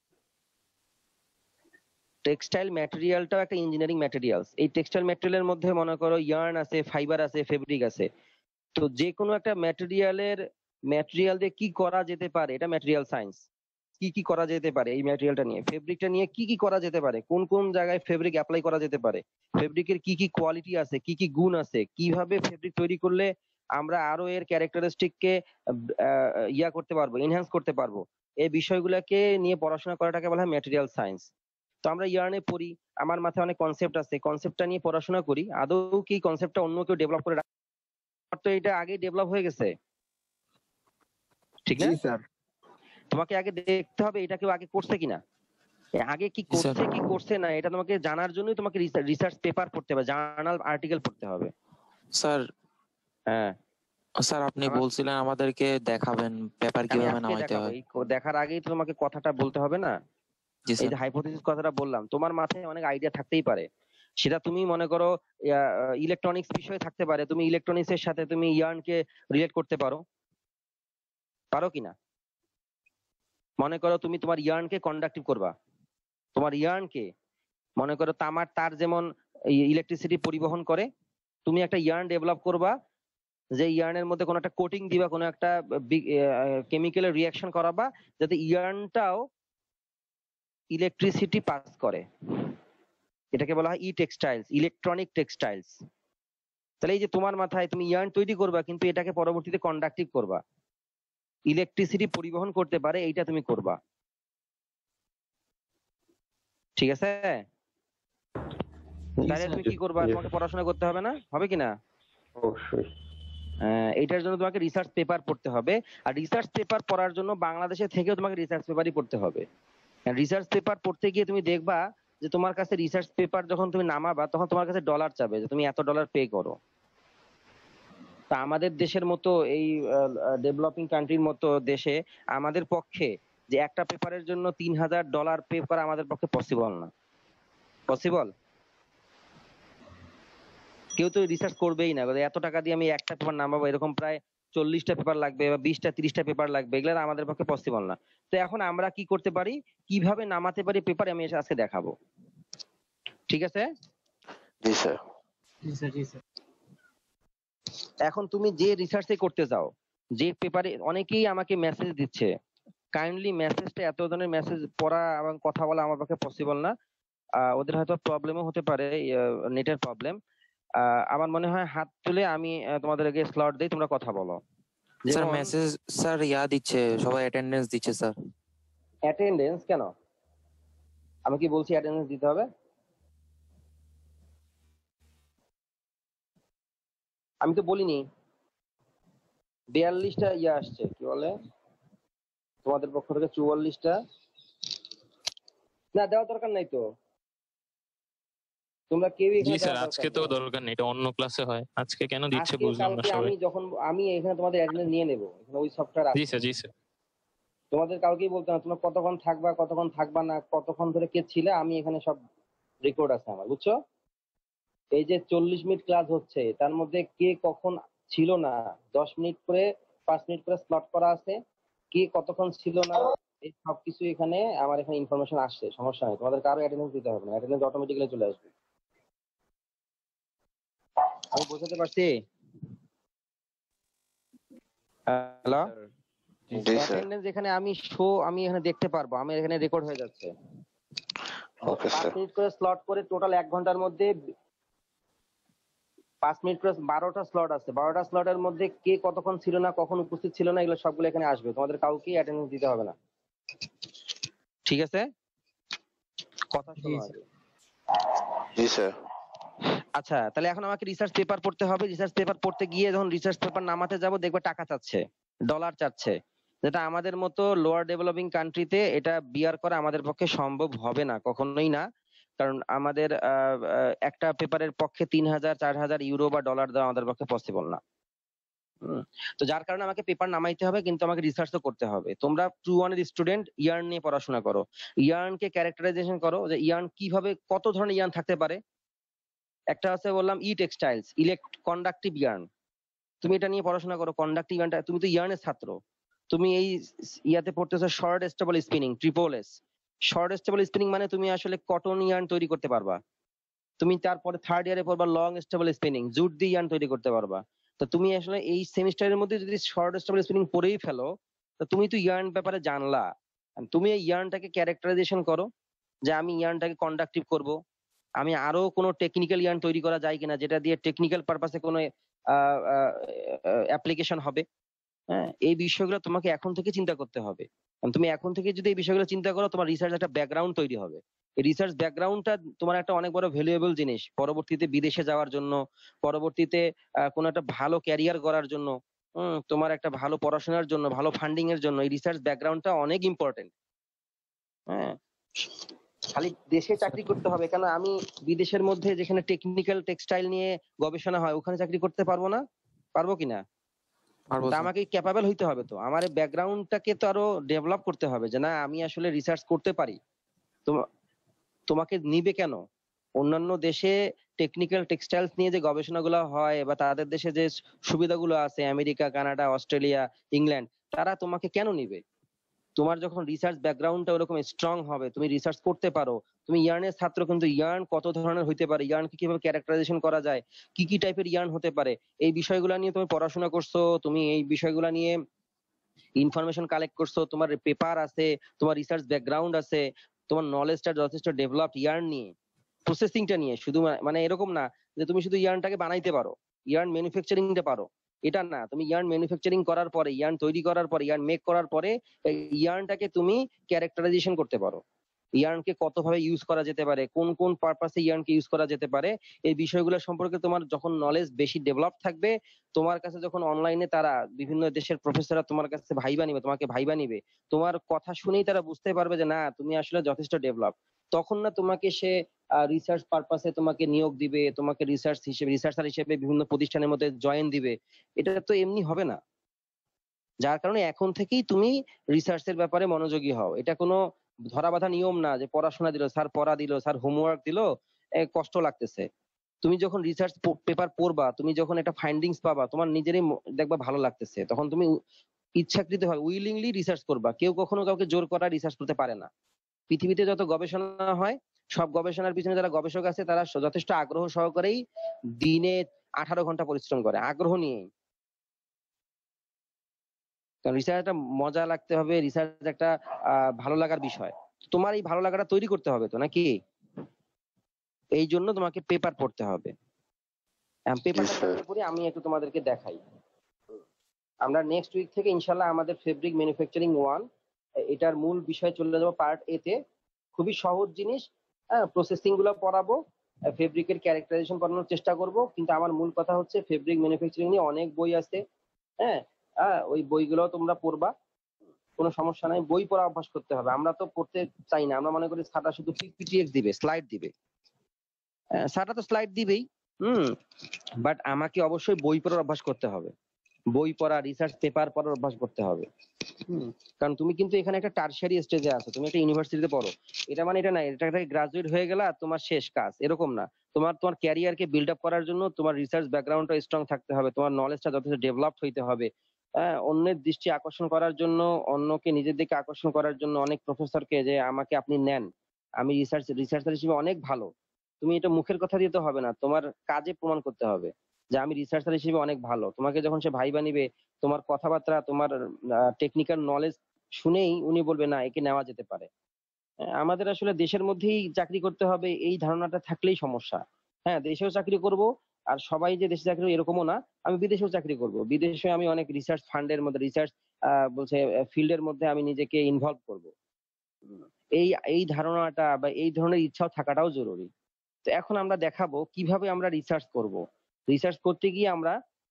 টেক্সটাইল ম্যাটেরিয়ালটাও একটা ইঞ্জিনিয়ারিং ম্যাটেরিয়ালস। এই টেক্সটাইল ম্যাটেরিয়ালের মধ্যে মনে করো ইয়ার্ন আছে, ফাইবার আছে, ফেব্রিক আছে। তো যে কোনো একটা ম্যাটেরিয়াল দিয়ে কি করা যেতে পারে, এটা ম্যাটেরিয়াল সায়েন্স। কি কি করা যেতে পারে এই ম্যাটেরিয়ালটা নিয়ে, ফেব্রিকটা নিয়ে কি কি করা যেতে পারে, কোন কোন জায়গায় ফেব্রিক অ্যাপ্লাই করা যেতে পারে, ফেব্রিকের কি কি কোয়ালিটি আছে, কি কি গুণ আছে, কিভাবে ফেব্রিক তৈরি করলে আমরা আরো এর ক্যারেক্টারিস্টিককে ইয়া করতে পারবো, এনহ্যান্স করতে পারবো, এই বিষয়গুলোকে নিয়ে পড়াশোনা করাটাকে বলা হয় ম্যাটেরিয়াল সায়েন্স। তো আমরা ইয়ার্নে পড়ি, আমার মাথায় অনেক কনসেপ্ট আছে, কনসেপ্টটা নিয়ে পড়াশোনা করি, আদৌ কি কনসেপ্টটা অন্য কেউ ডেভেলপ করে তো এটা আগে ডেভেলপ হয়ে গেছে, ঠিক না? জি স্যার। তোমাকে আগে দেখতে হবে এটা কেউ আগে করছে কিনা, আগে কি করছে কি করছে না, এটা তোমাকে জানার জন্যই তোমাকে রিসার্চ পেপার পড়তে হবে, জার্নাল আর্টিকেল পড়তে হবে। স্যার হ্যাঁ স্যার আপনি আমার- বলছিলেন আমাদেরকে দেখাবেন পেপার আমি কিভাবে আজকে নামাইতে দেখাবো, হয়। এই দেখার আগেই তো তোমাকে কথাটা বলতে হবে না। জি এই স্যার। যে হাইপোথিসিস কথাটা বললাম, তোমার মাথায় অনেক আইডিয়া থাকতেই পারে, সেটা তুমি মনে করো ইলেকট্রনিক্স বিষয়ে থাকতে পারে, তুমি ইলেকট্রনিক্স এর সাথে তুমি ইয়ার্নকে রিলেট করতে পারো, পারো কিনা? মনে করো তুমি তোমার ইয়ার্নকে কন্ডাক্টিভ করবা, তোমার ইয়ার্নকে মনে করো তামার তার যেমন ইলেকট্রিসিটি পরিবহন করে, তুমি একটা ইয়ার্ন ডেভেলপ করবা, যে ইয়ার্নের মধ্যে কোনো একটা কোটিং দিবা, কোনো একটা কেমিক্যালের রিয়াকশন করাবা, যাতে ইয়ার্নটাও ইলেকট্রিসিটি পাস করে। এটাকে বলা হয় ই টেক্সটাইলস, ইলেকট্রনিক টেক্সটাইলস। তাহলে এই যে তোমার মাথায় তুমি ইয়ার্ন তৈরি করবা, কিন্তু এটাকে পরবর্তীতে কন্ডাক্টিভ করবা, ইলেকট্রিসিটি পরিবহন করতে পারে, এইটা তুমি করবা, ঠিক আছে? তাহলে তুমি কি করবা, তোমাকে পড়াশোনা করতে হবে না, হবে কিনা? অবশ্যই। এইটার জন্য তোমাকে রিসার্চ পেপার পড়তে হবে, আর রিসার্চ পেপার পড়ার জন্য বাংলাদেশে থেকেও তোমাকে রিসার্চ পেপারই পড়তে হবে। রিসার্চ পেপার পড়তে গিয়ে তুমি দেখবা যে তোমার কাছে রিসার্চ পেপার যখন তুমি নামাবা, তখন তোমার কাছে ডলার চাবে যে তুমি এত ডলার পে করো। তা আমাদের দেশের মতো এই ডেভেলপিং কান্ট্রির মতো দেশে আমাদের পক্ষে যে একটা পেপারের জন্য $3000 পে করা আমাদের পক্ষে পসিবল না। পসিবল? কেউ তো রিসার্চ করবেই না, এত টাকা দিয়ে আমি একটা পেপার নামাবো, এরকম প্রায় 40টা পেপার লাগবে বা 20টা 30টা পেপার লাগবে, এগুলো আমাদের পক্ষে পসিবল না। তো এখন আমরা কি করতে পারি, কিভাবে নামাতে পারি পেপার, আমি আজকে দেখাবো, ঠিক আছে? জি স্যার। এখন তুমি যে রিসার্চে করতে যাও, যে পেপারে, অনেকেই আমাকে মেসেজ দিচ্ছে, কাইন্ডলি মেসেজটা, এত ধরনের মেসেজ পড়া এবং কথা বলা আমার পক্ষে পসিবল না, ওদের হয়তো প্রবলেমও হতে পারে, নেটের প্রবলেম। আমার মনে হয় হাত তুলে আমি তোমাদেরকে স্লট দেই, তোমরা কথা বলো। স্যার যেমন মেসেজ স্যার দিচ্ছে, সবাই অ্যাটেন্ডেন্স দিচ্ছে স্যার। অ্যাটেন্ডেন্স কেন? আমি কি বলছি অ্যাটেন্ডেন্স দিতে হবে? আমি তো বলিনি। 42টা আসছে, কি বলে তোমাদের পক্ষ থেকে 44টা, না দেওয়ার দরকার নাই তো, তোমরা কেউ জি এখানে স্যার, দেওয়ার আজকে তো দরকার নেই। দরকার নেই, এটা অন্য ক্লাসে হয়, আজকে কেন দিচ্ছে আজকে বুঝলাম না কালকে সবাই। আমি এখানে তোমাদের অ্যাটেন্ডেন্স নিয়ে নেবো, এখানে ওই সফটওয়্যার জি আছে, স্যার, জি স্যার। তোমাদের কাউকেই বলতে না তোমরা কতক্ষণ থাকবা কতক্ষণ থাকবা না, কতক্ষণ ধরে কে ছিলে, আমি এখানে সব রেকর্ড আছে আমার, বুঝছো? এই যে 40 মিনিট ক্লাস হচ্ছে, তার মধ্যে কে কখন ছিল না, 10 মিনিট করে 5 মিনিট করে স্লট করা আছে, কে কতক্ষণ ছিল না, এই সবকিছু এখানে আমার এখানে ইনফরমেশন আসছে, সমস্যা নেই, তোমাদের কারো অ্যাটেন্ডেন্স দিতে হবে না, অ্যাটেন্ডেন্স অটোমেটিক্যালি চলে আসবে। আমি বোঝাতে পারছি? হ্যালো, জি স্যার। অ্যাটেন্ডেন্স এখানে আমি এখানে দেখতে পারবো, আমি এখানে রেকর্ড হয়ে যাচ্ছে। Okay 5 sir. মিনিট করে স্লট করে টোটাল 1 ঘন্টার মধ্যে 5 মিনিট করে 12টা স্লট আছে, 12টা স্লটের মধ্যে কে কতক্ষণ ছিল না, কখন উপস্থিত ছিল না, এগুলো সবগুলো এখানে আসবে, তোমাদের কাউকে অ্যাটেন্ডেন্স দিতে হবে না, ঠিক আছে? কথা শোনো আগে। জি স্যার। আচ্ছা, তাহলে এখন আমাকে রিসার্চ পেপার পড়তে হবে, রিসার্চ পেপার পড়তে গিয়ে যখন রিসার্চ পেপার নামাতে যাব, দেখবে টাকা চাচ্ছে, ডলার চাচ্ছে, যেটা আমাদের মতো লোয়ার ডেভেলপিং কান্ট্রিতে এটা বিয়ার করা আমাদের পক্ষে সম্ভব হবে না, কখনোই না। কারণ আমাদের একটা পেপারের পক্ষে 3,000 4,000 ইউরো বা ডলার দেওয়া আমাদের পক্ষে পসিবল না। তো যার কারণে আমাকে পেপার নামাইতে হবে, কিন্তু আমাকে রিসার্চও করতে হবে। তোমরা 2-1 এর স্টুডেন্ট, ইয়ার্ন নিয়ে পড়াশোনা করো, ইয়ার্নকে ক্যারেক্টারাইজেশন করো যে ইয়ার্ন কিভাবে, কত ধরনের ইয়ার্ন থাকতে পারে। একটা আছে বললাম ই টেক্সটাইলস, কন্ডাক্টিভ ইয়ার্ন, তুমি এটা নিয়ে পড়াশোনা করো। কন্ডাক্টিভ ইয়ার্নটা, তুমি তো ইয়ার্নের ছাত্র, তুমি এই ইয়াতে পড়তেছো short staple spinning, triple S. Short staple spinning মানে তুমি আসলে কটন ইয়ার্ন তৈরি করতে পারবা। তুমি তারপরে থার্ড ইয়ারে পড়বা লং স্টেবল স্পিনিং, জুট দিয়ে ইয়ার্ন তৈরি করতে পারবা। তো তুমি আসলে এই সেমিস্টারের মধ্যে যদি শর্ট স্টেবল স্পিনিং পড়েই ফেলো, তো তুমি তো ইয়ার্ন ব্যাপারে জানলা। আর তুমি এই ইয়ার্নটাকে ক্যারেক্টারাইজেশন করো যে আমি ইয়ার্নটাকে কন্ডাক্টিভ করব, আমি আরো কোনো টেকনিক্যাল ইয়ার্ন তৈরি করা যায় কিনা যেটা দিয়ে টেকনিক্যাল পারপাসে কোনো অ্যাপ্লিকেশন হবে। হ্যাঁ, এই বিষয়গুলো তোমাকে এখন থেকে চিন্তা করতে হবে। কারণ তুমি এখন থেকে যদি এই বিষয়গুলো চিন্তা করো, তোমার রিসার্চ একটা ব্যাকগ্রাউন্ড তৈরি হবে। এই রিসার্চ ব্যাকগ্রাউন্ডটা তোমার একটা অনেক বড় ভ্যালুয়েবল জিনিস, পরবর্তীতে বিদেশে যাওয়ার জন্য, পরবর্তীতে কোনো একটা ভালো ক্যারিয়ার করার জন্য, তোমার একটা ভালো পড়াশোনার জন্য, ভালো ফান্ডিং এর জন্য এই রিসার্চ ব্যাকগ্রাউন্ডটা অনেক ইম্পর্টেন্ট। হ্যাঁ, খালি দেশে চাকরি করতে হবে কেন? আমি বিদেশের মধ্যে যেখানে টেকনিক্যাল টেক্সটাইল নিয়ে গবেষণা হয় ওখানে চাকরি করতে পারবো না? পারবো কিনা? পারবো তা স্যার। আমাকে ক্যাপাবল হইতে হবে, তো আমার ব্যাকগ্রাউন্ডটাকে তো আরো ডেভেলপ করতে হবে যে না আমি আসলে রিসার্চ করতে পারি। তোমাকে নিবে কেন? অন্যান্য দেশে টেকনিক্যাল টেক্সটাইলস নিয়ে যে গবেষণাগুলো হয় বা তাদের দেশে যে সুবিধাগুলো আছে, আমেরিকা, কানাডা, অস্ট্রেলিয়া, ইংল্যান্ড, তারা তোমাকে কেন নিবে? তোমার যখন রিসার্চ ব্যাকগ্রাউন্ডটা ওরকম স্ট্রং হবে, তুমি রিসার্চ করতে পারো, তুমি ইয়ার্নের ছাত্র, কিন্তু ইয়ার্ন কত ধরনের হইতে পারে, ইয়ার্নকে কিভাবে ক্যারেক্টারাইজেশন করা যায়, কি কি টাইপের ইয়ার্ন হতে পারে, এই বিষয়গুলো নিয়ে তুমি পড়াশোনা করছো, তুমি এই বিষয়গুলো নিয়ে ইনফরমেশন কালেক্ট করছো, তোমার পেপার আছে, তোমার রিসার্চ ব্যাকগ্রাউন্ড আছে, তোমার নলেজটা যথেষ্ট ডেভেলপড ইয়ার্ন নিয়ে, প্রসেসিংটা নিয়ে। শুধু মানে এরকম না যে তুমি শুধু ইয়ার্নটাকে বানাইতে পারো, ইয়ার্ন ম্যানুফ্যাকচারিংটা পারো, এটা না। তুমি ইয়ার্ন ম্যানুফ্যাকচারিং করার পরে, ইয়ার্ন তৈরি করার পরে, ইয়ার্ন মেক করার পরে এই ইয়ার্নটাকে তুমি ক্যারেক্টারাইজেশন করতে পারো। ইয়ার্নকে কতভাবে ইউজ করা যেতে পারে, কোন কোন পারপাসে ইয়ার্নকে ইউজ করা যেতে পারে, এই বিষয়গুলো সম্পর্কে তোমার যখন নলেজ বেশি ডেভেলপ থাকবে, তোমার কাছে যখন অনলাইনে তারা বিভিন্ন দেশের প্রফেসররা তোমার কাছে ভাইবা নিবে, তোমাকে ভাইবা নিবে, তোমার কথা শুনেই তারা বুঝতে পারবে যে না তুমি আসলে যথেষ্ট ডেভেলপ। তখন না তোমাকে সে রিসার্চ পারপাসে তোমাকে নিয়োগ দিবে, তোমাকে রিসার্চার হিসেবে বিভিন্ন প্রতিষ্ঠানের মধ্যে জয়েন দিবে। এটা তো এমনি হবে না। যার কারণে এখন থেকেই তুমি রিসার্চের ব্যাপারে মনোযোগী হও। এটা কোনো ধরা বাঁধা নিয়ম না যে পড়াশোনা দিল স্যার, পড়া দিল স্যার, হোমওয়ার্ক দিল, কষ্ট লাগতেছে। তুমি যখন রিসার্চ পেপার পড়বা, তুমি যখন একটা ফাইন্ডিংস পাবা, তোমার নিজেরই দেখবা ভালো লাগতেছে, তখন তুমি ইচ্ছাকৃত ভাবে উইলিংলি রিসার্চ করবা। কেউ কখনো কাউকে জোর করা রিসার্চ করতে পারে না। পৃথিবীতে যত গবেষণা হয়, সব গবেষণার পিছনে যারা গবেষক আছে তারা যথেষ্ট আগ্রহ সহকারেই দিনে 18 ঘন্টা পরিশ্রম করে, আগ্রহ নিয়ে। কারণ রিসার্চ একটা মজা লাগতে হবে, রিসার্চ একটা ভালো লাগার বিষয়। তোমার এই ভালো লাগাটা তৈরি করতে হবে তো, নাকি? এই জন্য তোমাকে পেপার পড়তে হবে। পেপারটা স্যার। পড়ে আমি একটু তোমাদেরকে দেখাই। আমরা নেক্সট উইক থেকে ইনশাল্লাহ আমাদের ফেব্রিক ম্যানুফ্যাকচারিং 1 এটার মূল বিষয় চলে যাবো পার্ট এ তে। খুবই সহজ জিনিস, প্রসেসিং গুলো পড়াবো, ফেব্রিকের ক্যারেক্টারাইজেশন করানোর চেষ্টা করব। কিন্তু আমার মূল কথা হচ্ছে ফেব্রিক ম্যানুফ্যাকচারিং নিয়ে অনেক বই আছে, হ্যাঁ, ওই বইগুলো তোমরা পড়বা, কোনো সমস্যা নাই। বই পড়া অভ্যাস করতে হবে। আমরা তো পড়তে চাই না, আমরা মনে করি স্যাররা শুধু পিপিটিএক্স দিবে, স্লাইড দিবে। স্যাররা তো স্লাইড দিবেই, বাট আমাকে অবশ্যই বই পড়ার অভ্যাস করতে হবে, বই পড়া, রিসার্চ পেপার পড়ার অভ্যাস করতে হবে। কারণ তুমি কিন্তু এখানে একটা টারশিয়ারি স্টেজে আছো, তুমি একটা ইউনিভার্সিটিতে পড়ো। এটা মানে এটা না, এটা একটা গ্রাজুয়েট হয়ে গেলা তোমার শেষ কাজ, এরকম না। তোমার ক্যারিয়ারকে বিল্ড আপ করার জন্য তোমার রিসার্চ ব্যাকগ্রাউন্ডটা স্ট্রং থাকতে হবে, তোমার নলেজটা যথেষ্ট ডেভেলপড হইতে হবে। অন্যের দৃষ্টি আকর্ষণ করার জন্য, অন্যকে নিজের দিকে আকর্ষণ করার জন্য অনেক প্রফেসরকে যে আমাকে আপনি নেন, আমি রিসার্চার হিসেবে অনেক ভালো, তুমি এটা মুখের কথা দিয়ে তো হবে না, তোমার কাজে প্রমাণ করতে হবে যে আমি রিসার্চার হিসেবে অনেক ভালো। তোমাকে যখন সে ভাইবা নিবে, তোমার কথাবার্তা, তোমার টেকনিক্যাল নলেজ শুনেই উনি বলবে না একে নেওয়া যেতে পারে। আমাদের আসলে দেশের মধ্যেই চাকরি করতে হবে এই ধারণাটা থাকলেই সমস্যা। হ্যাঁ, দেশেও চাকরি করব, আর সবাই যে দেশে চাকরি এরকমও না, আমি বিদেশেও চাকরি করব, বিদেশে আমি অনেক রিসার্চ ফান্ডের মধ্যে, রিসার্চ বলছে ফিল্ডের মধ্যে আমি নিজেকে ইনভলভ করব। এই এই ধারণাটা বা এই ধরনের ইচ্ছাও থাকাটাও জরুরি। তো এখন আমরা দেখাবো কিভাবে আমরা রিসার্চ করব। রিসার্চ করতে গিয়ে আমরা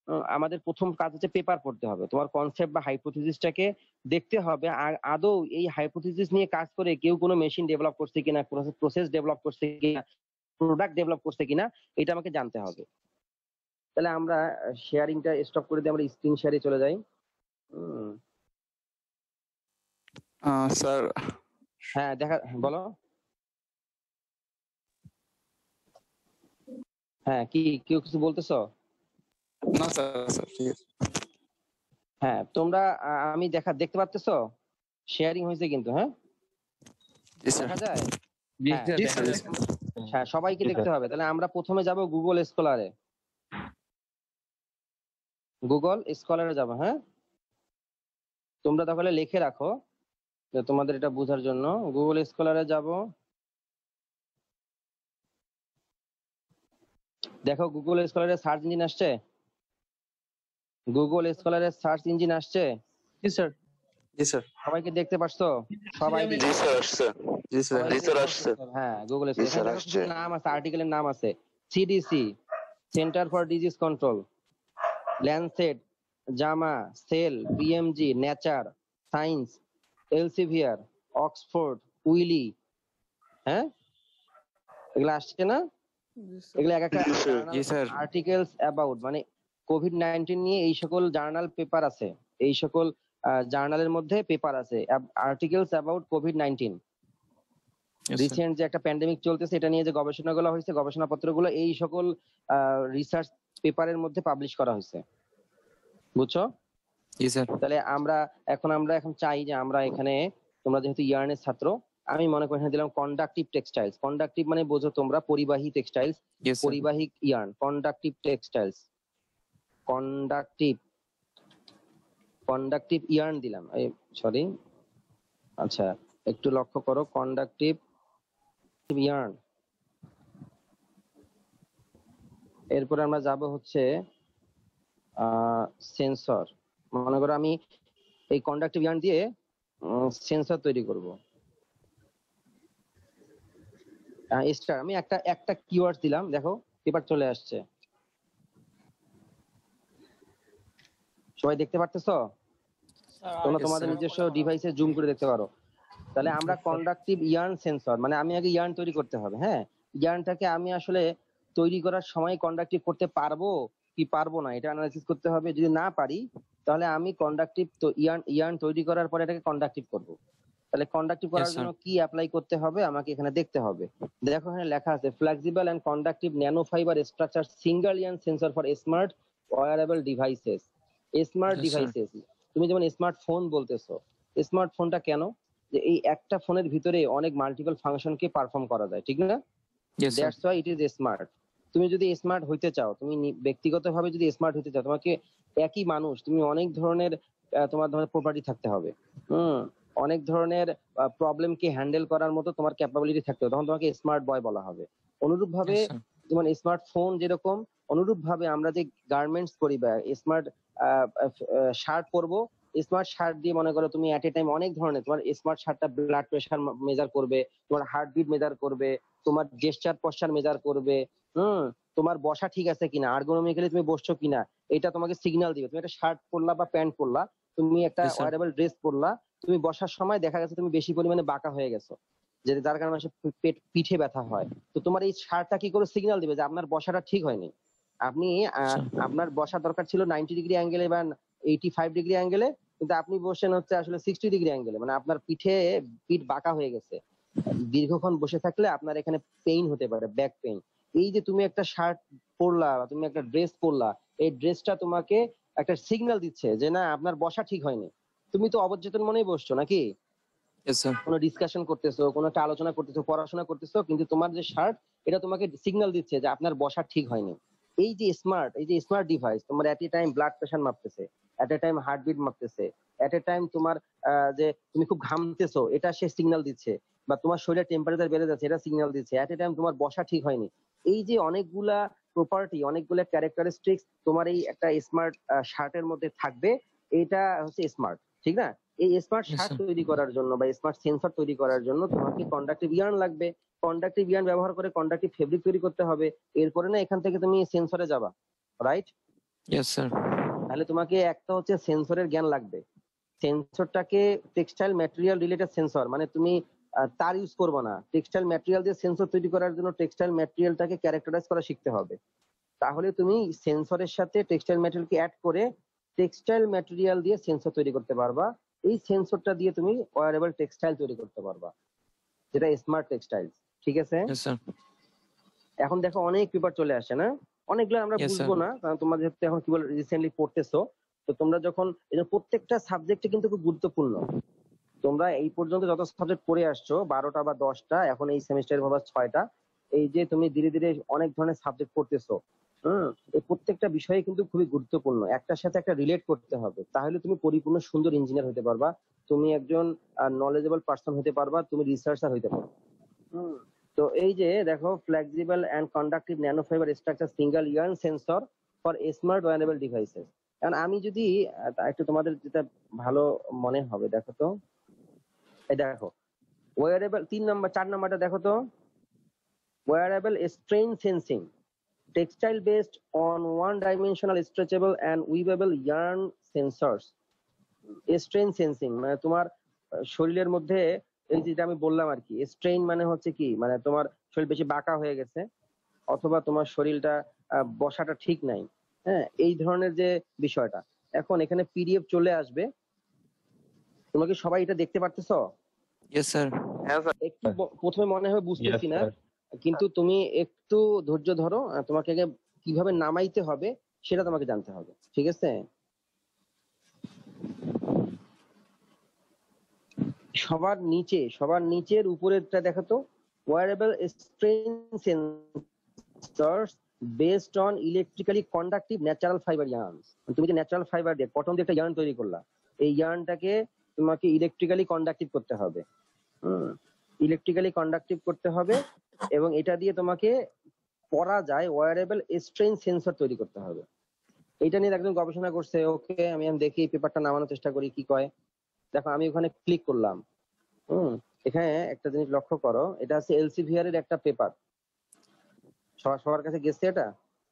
আমাদের প্রথম কাজ হচ্ছে পেপার পড়তে হবে, তোমার কনসেপ্ট বা হাইপোথিসিসটাকে দেখতে হবে আদৌ এই হাইপোথিসিস নিয়ে কাজ করে কেউ কোনো মেশিন ডেভেলপ করছে কিনা, প্রসেস ডেভেলপ করছে কিনা, প্রোডাক্ট ডেভেলপ করছে কিনা, এটা আমাকে জানতে হবে। তাহলে আমরা শেয়ারিংটা স্টপ করে দিয়ে আমরা স্ক্রিন শেয়ারে চলে যাই। স্যার হ্যাঁ দেখা, বলো। হ্যাঁ কি কেউ কিছু বলতেছো? না স্যার, স্যার ঠিক আছে। হ্যাঁ তোমরা আমি দেখতে পাচ্তেছো শেয়ারিং হয়েছে কিন্তু, হ্যাঁ জি স্যার। দেখা যায়। হ্যাঁ, জি স্যার, জি স্যার। হ্যাঁ সবাইকে দেখতে হবে। তাহলে আমরা প্রথমে যাব গুগল স্কলারে, গুগল স্কলারে যাব। হ্যাঁ তোমরা তাহলে লিখে রাখো যে তোমাদের এটা বোঝার জন্য। গুগল স্কলারে যাব, দেখো গুগল স্কলারে সার্চ ইঞ্জিন আসছে, গুগল স্কলারে সার্চ ইঞ্জিন আসছে। জি স্যার, জি স্যার, সবাইকে দেখতে পাচ্ছো? সবাই জি স্যার আসছে। জি স্যার। জি স্যার আসছে। হ্যাঁ গুগল জি স্যার স্কলার আসছে। নাম আছে, আর্টিকেলের নাম আছে, CDC, centre for disease control, Lancet, JAMA, Cell, BMJ, Nature, Science, Elsevier, Oxford, Wiley. হ্যাঁ এগুলো আসছে না? এগুলো এক একটা জি স্যার। আর্টিকেলস অ্যাবাউট, মানে কোভিড-19 নিয়ে এই সকল জার্নাল পেপার আছে, এই সকল জার্নালের মধ্যে পেপার আছে আর্টিকেলস অ্যাবাউট কোভিড-19। রিসেন্ট যে একটা প্যান্ডেমিক চলতেছে এটা নিয়ে যে গবেষণাগুলো হয়েছে, গবেষণাপত্রগুলো এই সকল রিসার্চ পেপারের মধ্যে পাবলিশ করা হয়েছে, বুঝছো? জি স্যার। তাহলে আমরা এখন চাই যে আমরা এখানে, তোমরা যেহেতু ইয়ার্নের ছাত্র, আমি মনে করি এখানে দিলাম কন্ডাক্টিভ টেক্সটাইলস। কন্ডাক্টিভ মানে বোঝো তোমরা, পরিবাহী টেক্সটাইলস, Yes, sir. পরিবাহী ইয়ার্ন, কন্ডাক্টিভ টেক্সটাইলস, কন্ডাক্টিভ ইয়ার্ন দিলাম, সরি। আচ্ছা একটু লক্ষ্য করো, কন্ডাক্টিভ ইয়ার্ন। এরপরে আমরা যাব হচ্ছে সেন্সর। মনে করো আমি এই কন্ডাক্টিভ ইয়ার্ন দিয়ে সেন্সর তৈরি করব। স্টার, আমি একটা কিওয়ার্ড দিলাম, দেখো পেপার চলে আসছে। সবাই দেখতে পারতেছো? তোমরা Yes, তোমাদের sir. নিজস্ব ডিভাইসে জুম করে দেখতে পারো। তাহলে আমরা কন্ডাক্টিভ ইয়ার্ন সেন্সর, মানে আমি আগে ইয়ার্ন তৈরি করতে হবে। হ্যাঁ ইয়ার্নটাকে আমি আসলে তৈরি করার সময় কন্ডাক্টিভ করতে পারবো কি পারবো না এটা অ্যানালাইসিস করতে হবে। যদি না পারি তাহলে আমি কন্ডাক্টিভ তো ইয়ার্ন তৈরি করার পরে এটাকে কন্ডাক্টিভ করব। তাহলে কন্ডাক্টিভ করার Yes, sir. জন্য কি অ্যাপ্লাই করতে হবে আমাকে এখানে দেখতে হবে। দেখো এখানে লেখা আছে flexible and conductive nano fibre structure single yarn sensor for smart wearable devices. Smart Yes, sir. Devices, তুমি যেমন স্মার্টফোন বলতেছো, স্মার্টফোনটা কেন? যে এই একটা ফোনের ভিতরে অনেক মাল্টিপল ফাংশনকে পারফর্ম করা যায়, ঠিক না? Yes, sir. That's why it is smart. তুমি যদি স্মার্ট হইতে চাও, তুমি ব্যক্তিগতভাবে যদি স্মার্ট হইতে চাও, তোমাকে একই মানুষ, তুমি অনেক ধরনের তোমার ধরনের প্রপার্টি থাকতে হবে, অনেক ধরনের প্রবলেমকে হ্যান্ডেল করার মতো তোমার ক্যাপাবিলিটি থাকতে হবে, তখন তোমাকে স্মার্ট বয় বলা হবে। অনুরূপভাবে Yes, sir. যেমন স্মার্টফোন যেরকম, অনুরূপভাবে আমরা যে গার্মেন্টস করি বা স্মার্ট শার্ট পরবো, স্মার্ট শার্ট দিয়ে মনে করো তুমি এট এ টাইম অনেক ধরনের, তোমার স্মার্ট শার্টটা ব্লাড প্রেশার মেজার করবে, তোমার হার্টবিট মেজার করবে, তোমার জেস্টার পশ্চার মেজার করবে, তোমার বসা ঠিক আছে কিনা, আর্গোনমিক্যালি তুমি বসছো কিনা, এটা তোমাকে সিগন্যাল দিবে। তুমি একটা শার্ট পরলা বা প্যান্ট পরলা, তুমি একটা Yes, sir. ওয়ারেবল ড্রেস পরলা, তুমি বসার সময় দেখা গেছে তুমি বেশি পরিমাণে বাঁকা হয়ে গেছো, যে যার কারণে মানুষের পিঠে ব্যথা হয়। তো তোমার এই শার্টটা কি করে সিগন্যাল দিবে যে আপনার বসাটা ঠিক হয়নি। আপনি আপনার বসা দরকার ছিল 90 ডিগ্রি অ্যাঙ্গেলে বা 85 ডিগ্রি অ্যাঙ্গেলে, কিন্তু আপনি বসেন হচ্ছে আসলে 60 ডিগ্রি অ্যাঙ্গেলে, মানে আপনার পিঠ বাঁকা হয়ে গেছে। দীর্ঘক্ষণ বসে থাকলে আপনার এখানে পেইন হতে পারে, ব্যাক পেইন। এই যে তুমি একটা শার্ট পরলা, তুমি একটা ড্রেস পরলা, এই ড্রেসটা তোমাকে একটা সিগন্যাল দিচ্ছে যে না আপনার বসা ঠিক হয়নি। তুমি তো অবচেতন মনেই বসছো নাকি, Yes, sir. কোনো ডিসকাশন করতেছো, কোনো একটা আলোচনা করতেছো, পড়াশোনা করতেছো, কিন্তু তোমার যে শার্ট এটা তোমাকে সিগন্যাল দিচ্ছে যে আপনার বসা ঠিক হয়নি। এই যে স্মার্ট ডিভাইস তোমার at a time blood pressure মাপতেছে, এট এ টাইম হার্টবিট মাপতেছে, এট এ টাইম তোমার যে তুমি খুব ঘামতেছো এটা সে সিগন্যাল দিচ্ছে, বা তোমার শরীরের টেম্পারেচার বেড়ে যাচ্ছে এটা সিগন্যাল দিচ্ছে, এট এ টাইম তোমার বসা ঠিক হয়নি। এই যে অনেকগুলা প্রপার্টি, অনেকগুলা ক্যারেক্টারিস্টিক্স তোমার এই একটা স্মার্ট শার্টের মধ্যে থাকবে, এটা হচ্ছে স্মার্ট, ঠিক না? এই স্মার্ট Yes, শার্ট sir. তৈরি করার জন্য বা স্মার্ট সেন্সর তৈরি করার জন্য তোমাকে কন্ডাক্টিভ ইয়ার্ন লাগবে। কন্ডাক্টিভ ইয়ার্ন ব্যবহার করে কন্ডাক্টিভ ফেব্রিক তৈরি করতে হবে। এরপরে না এখান থেকে তুমি সেন্সরে যাবা, রাইট? Yes, sir. তাহলে তোমাকে একটা হচ্ছে সেন্সরের জ্ঞান লাগবে। সেন্সরটাকে টেক্সটাইল ম্যাটেরিয়াল রিলেটেড সেন্সর, মানে তুমি তার ইউজ করবে না। টেক্সটাইল ম্যাটেরিয়াল দিয়ে সেন্সর তৈরি করার জন্য টেক্সটাইল ম্যাটেরিয়ালটাকে ক্যারেক্টারাইজ করা শিখতে হবে। তাহলে তুমি সেন্সরের সাথে টেক্সটাইল ম্যাটেরিয়ালকে অ্যাড করে টেক্সটাইল ম্যাটেরিয়াল দিয়ে সেন্সর তৈরি করতে পারবা। এই সেন্সরটা দিয়ে তুমি ওয়্যারেবল টেক্সটাইল তৈরি করতে পারবা, যেটা স্মার্ট টেক্সটাইল। ঠিক আছে? Yes, sir. এখন দেখো অনেক পেপার চলে আসে না, অনেকগুলো আমরা Yes, sir. বুঝবো না, কারণ তোমরা যেহেতু এখন কি বল রিসেন্টলি পড়তেছো, তো তোমরা যখন এই যে প্রত্যেকটা সাবজেক্টে কিন্তু খুব গুরুত্বপূর্ণ। তোমরা এই পর্যন্ত যত সাবজেক্ট পড়ে আসছো 12টা বা 10টা, এখন এই সেমিস্টারের ভাবা 6টা, এই যে তুমি ধীরে ধীরে অনেক ধরনের সাবজেক্ট পড়তেছো, এই প্রত্যেকটা বিষয় কিন্তু খুবই গুরুত্বপূর্ণ। একটার সাথে একটা রিলেট করতে হবে, তাহলে তুমি পরিপূর্ণ সুন্দর ইঞ্জিনিয়ার হতে পারবা, তুমি একজন নলেজেবল পার্সন হতে পারবা, তুমি রিসার্চার হতে পারবা। তো এই যে দেখো, flexible and conductive nano fibre structure single yarn sensor for smart wearable devices. কারণ আমি যদি একটু তোমাদের যেটা ভালো মনে হবে, দেখো তো, এই দেখো ওয়্যারেবল 4 নাম্বারটা দেখো তো, wearable strain sensing textile based on one dimensional stretchable and weavable yarn sensors. Strain sensing মানে তোমার শরীরের মধ্যে, এই যেটা আমি বললাম আর কি, স্ট্রেন মানে হচ্ছে কি, মানে তোমার শরীর বেশি বাঁকা হয়ে গেছে, অথবা তোমার শরীরটা বসাটা ঠিক নাই, হ্যাঁ, এই ধরনের যে বিষয়টা। এখন এখানে পিডিএফ চলে আসবে, তোমরা কি সবাই এটা দেখতে পারতেছো? Yes, sir. হ্যাঁ স্যার। একটু প্রথমে মনে হয় বুঝতেছি না, কিন্তু তুমি একটু ধৈর্য ধরো, তোমাকে আগে কিভাবে নামাইতে হবে সেটা তোমাকে জানতে হবে। ঠিক আছে? সবার নিচের উপরেরটা দেখো তো, wearable strain sensors based on electrically conductive natural fibre yarns. তুমি যে ন্যাচারাল ফাইবার দিয়ে কটন দিয়ে একটা ইয়ার্ন তৈরি করলা, এই ইয়ার্নটাকে তোমাকে ইলেকট্রিক্যালি কন্ডাক্টিভ করতে হবে। ইলেকট্রিক্যালি কন্ডাক্টিভ করতে হবে, এবং এটা দিয়ে তোমাকে পরা যায় ওয়্যারেবল স্ট্রেন সেন্সর তৈরি করতে হবে। এটা নিয়ে একজন গবেষণা করছে। ওকে, আমি দেখি এই পেপারটা নামানোর চেষ্টা করি কি কয়। দেখো আমি ওখানে ক্লিক করলাম। এখানে একটা জিনিস লক্ষ্য করো, এটা হচ্ছে এলসিভিআর এর একটা পেপার। সবার কাছে গেছে এটা?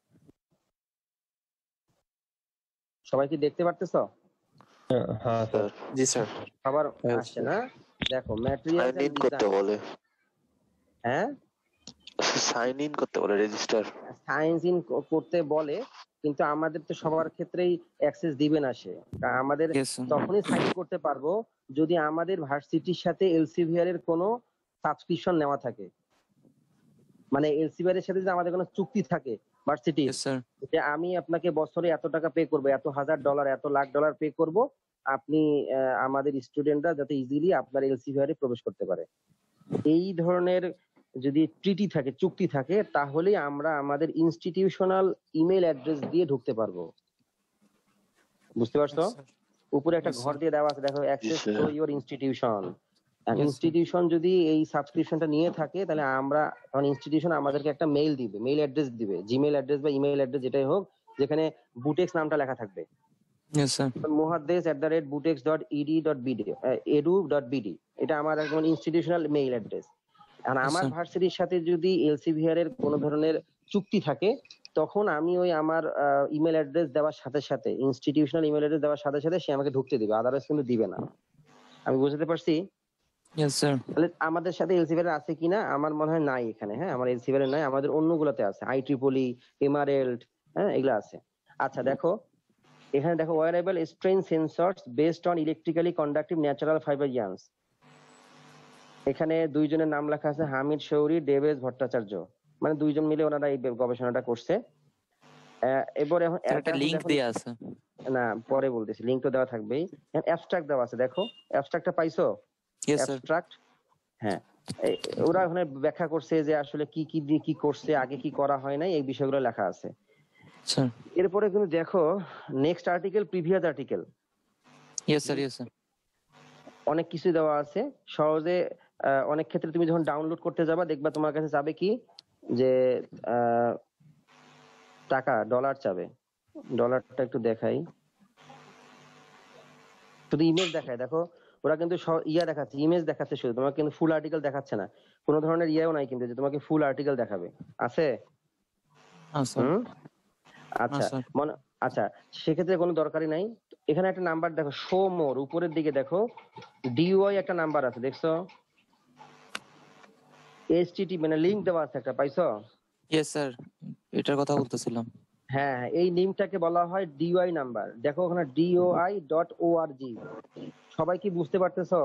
সবাই কি দেখতে পারতেছো? হ্যাঁ স্যার। জি স্যার। সবার Yes, আসছে না? দেখো ম্যাটেরিয়াল সাইন ইন করতে বলে, হ্যাঁ, সাইন ইন করতে বলে, রেজিস্টার। সায়েন্স ইন করতে বলে, কিন্তু আমাদের তো সবার ক্ষেত্রেই অ্যাক্সেস দিবে না সে। আমাদের Yes, sir. তখনই সাইন করতে পারবো যদি আমাদের ভার্সিটির সাথে এলসিভিআর এর কোনো সাবস্ক্রিপশন নেওয়া থাকে, মানে এলসিভিআর এর সাথে যদি আমাদের কোনো চুক্তি থাকে ভার্সিটি, Yes, sir. যে আমি আপনাকে বছরে এত টাকা পে করবো, এত $1000 এত $1,00,000 পে করব, আপনি আমাদের স্টুডেন্টরা যাতে ইজিলি আপনার এলসিভিআর এ প্রবেশ করতে পারে। এই ধরনের যদি ট্রিটি থাকে, চুক্তি থাকে, তাহলেই আমরা আমাদের ইনস্টিটিউশনাল ইমেল অ্যাড্রেস দিয়ে ঢুকতে পারবো। বুঝতে পারছো? Yes, sir. উপরে একটা Yes, ঘর sir. দিয়ে দেওয়া আছে, দেখো, access sir. To your institution. Yes, sir. Institution যদি এই সাবস্ক্রিপশনটা নিয়ে থাকে, তাহলে আমরা, কারণ ইনস্টিটিউশন আমাদেরকে একটা মেইল দিবে, মেইল অ্যাড্রেস দিবে, জিমেইল অ্যাড্রেস বা ইমেইল অ্যাড্রেস যেটাই হোক, যেখানে বুটেক্স নামটা লেখা থাকবে, Yes, sir. muhaddes@butex.edu.bd। এটা আমার একদম ইনস্টিটিউশনাল মেইল অ্যাড্রেস। আর Yes, আমার sir. ভার্সিটির সাথে যদি এলসিভিআর এর কোনো ধরনের চুক্তি থাকে, তখন আমি ওই আমার ইমেল অ্যাড্রেস দেওয়ার সাথে সাথে, ইনস্টিটিউশনাল ইমেল অ্যাড্রেস দেওয়ার সাথে সাথে সে আমাকে ঢুকতে দিবে, আদারওয়াইজ কিন্তু দিবে না। আমি বুঝতে পারছি? Yes, sir. তাহলে আমাদের সাথে এলসিভিআর আছে কিনা? আমার মনে হয় নাই এখানে। হ্যাঁ, আমার এলসিভিআর নাই, আমাদের অন্যগুলোতে আছে, IEEE, এমারেল্ড, হ্যাঁ, এগুলো আছে। আচ্ছা দেখো, এখানে দেখো, wearable strain sensors based on electrically conductive natural fibre yarns. এখানে দুইজনের নাম লেখা আছে, হামিদ শৌরি, দেবেশ ভট্টাচার্য, মানে দুইজন মিলে ওনারা এই গবেষণাটা করছে। এবার এখন Sir, একটা লিংক দেয়া আছে। না, পরে বলতেছি, লিংক তো দেওয়া থাকবেই। অ্যাবস্ট্রাক্ট দেওয়া আছে, দেখো অ্যাবস্ট্রাক্টটা পাইছো? Yes, sir. অ্যাবস্ট্রাক্ট, হ্যাঁ, ওরা ওখানে ব্যাখ্যা করছে যে আসলে কি কি দিয়ে কি করছে, আগে কি করা হয় নাই, এই বিষয়গুলো লেখা আছে। Sir. এরপরে কিন্তু দেখো, next article, previous article, Yes, sir. Yes, sir. অনেক কিছু দেওয়া আছে সহজে। অনেক ক্ষেত্রে তুমি যখন ডাউনলোড করতে যাবা, দেখবা তোমার কাছে চাবে কি, যে টাকা, ডলার চাবে। ডলারটা একটু দেখাই, শুধু ইমেজ দেখায়। দেখো ওরা কিন্তু ইয়া দেখাচ্ছে, ইমেজ দেখাচ্ছে শুধু, তোমাকে কিন্তু ফুল আর্টিকেল দেখাচ্ছে না। কোনো ধরনের ইয়েও নাই কিন্তু যে তোমাকে ফুল আর্টিকেল দেখাবে, আছে? Ah, sir. আচ্ছা, sir. আচ্ছা, সেক্ষেত্রে কোনো দরকারই নাই। এখানে একটা নাম্বার দেখো, শো মোর, উপরের দিকে দেখো ডিওয়াই একটা নাম্বার আছে, দেখছো? এইচটিটি মানে লিংক দেওয়া আছে একটা, পাইছো? ইয়েস স্যার, এটার কথা বলতেছিলাম। হ্যাঁ, এই লিংকটাকে বলা হয় ডিওয়াই নাম্বার। দেখো ওখানে DOI.org। সবাই কি বুঝতে পারতেছো?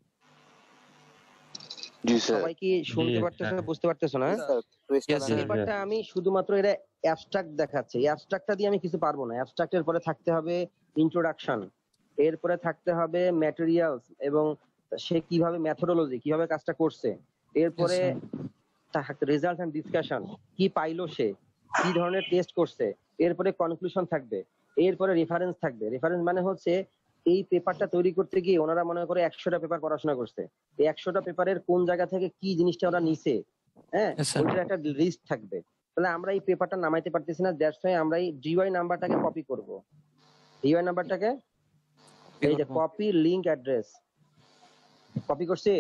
জি স্যার। সবাই কি শুনতে পারতেছো, বুঝতে পারতেছো না? Yes sir. ব্যাপারটা আমি শুধুমাত্র এটা অ্যাবস্ট্রাক্ট দেখাচ্ছি। অ্যাবস্ট্রাক্টটা দিয়ে আমি কিছু পারবো না। অ্যাবস্ট্রাক্টের পরে থাকতে হবে ইন্ট্রোডাকশন, এরপরে থাকতে হবে ম্যাটেরিয়ালস এবং সে কিভাবে মেথোডোলজি কিভাবে কাজটা করছে, এরপরে রেজাল্ট এন্ড ডিসকাশন, কি পাইলো সে, কি ধরনের টেস্ট করছে, এরপরে কনক্লুশন থাকবে, এরপরে রেফারেন্স থাকবে। রেফারেন্স মানে হচ্ছে এই পেপারটা তৈরি করতে গিয়ে ওনারা মনে করে 100টা পেপার পড়াশোনা করছে, এই 100টা পেপারের কোন জায়গা থেকে কি জিনিসটা ওরা নিছে, হ্যাঁ, Yes, sir. ওইটার একটা লিস্ট থাকবে। তাহলে আমরা এই পেপারটা নামাইতে পারতেছি না, দ্যাটস ওয়াই আমরা এই ডিওয়াই নাম্বারটাকে কপি করব। ডিওয়াই নাম্বারটাকে এই যে কপি লিংক অ্যাড্রেস কপি করছি,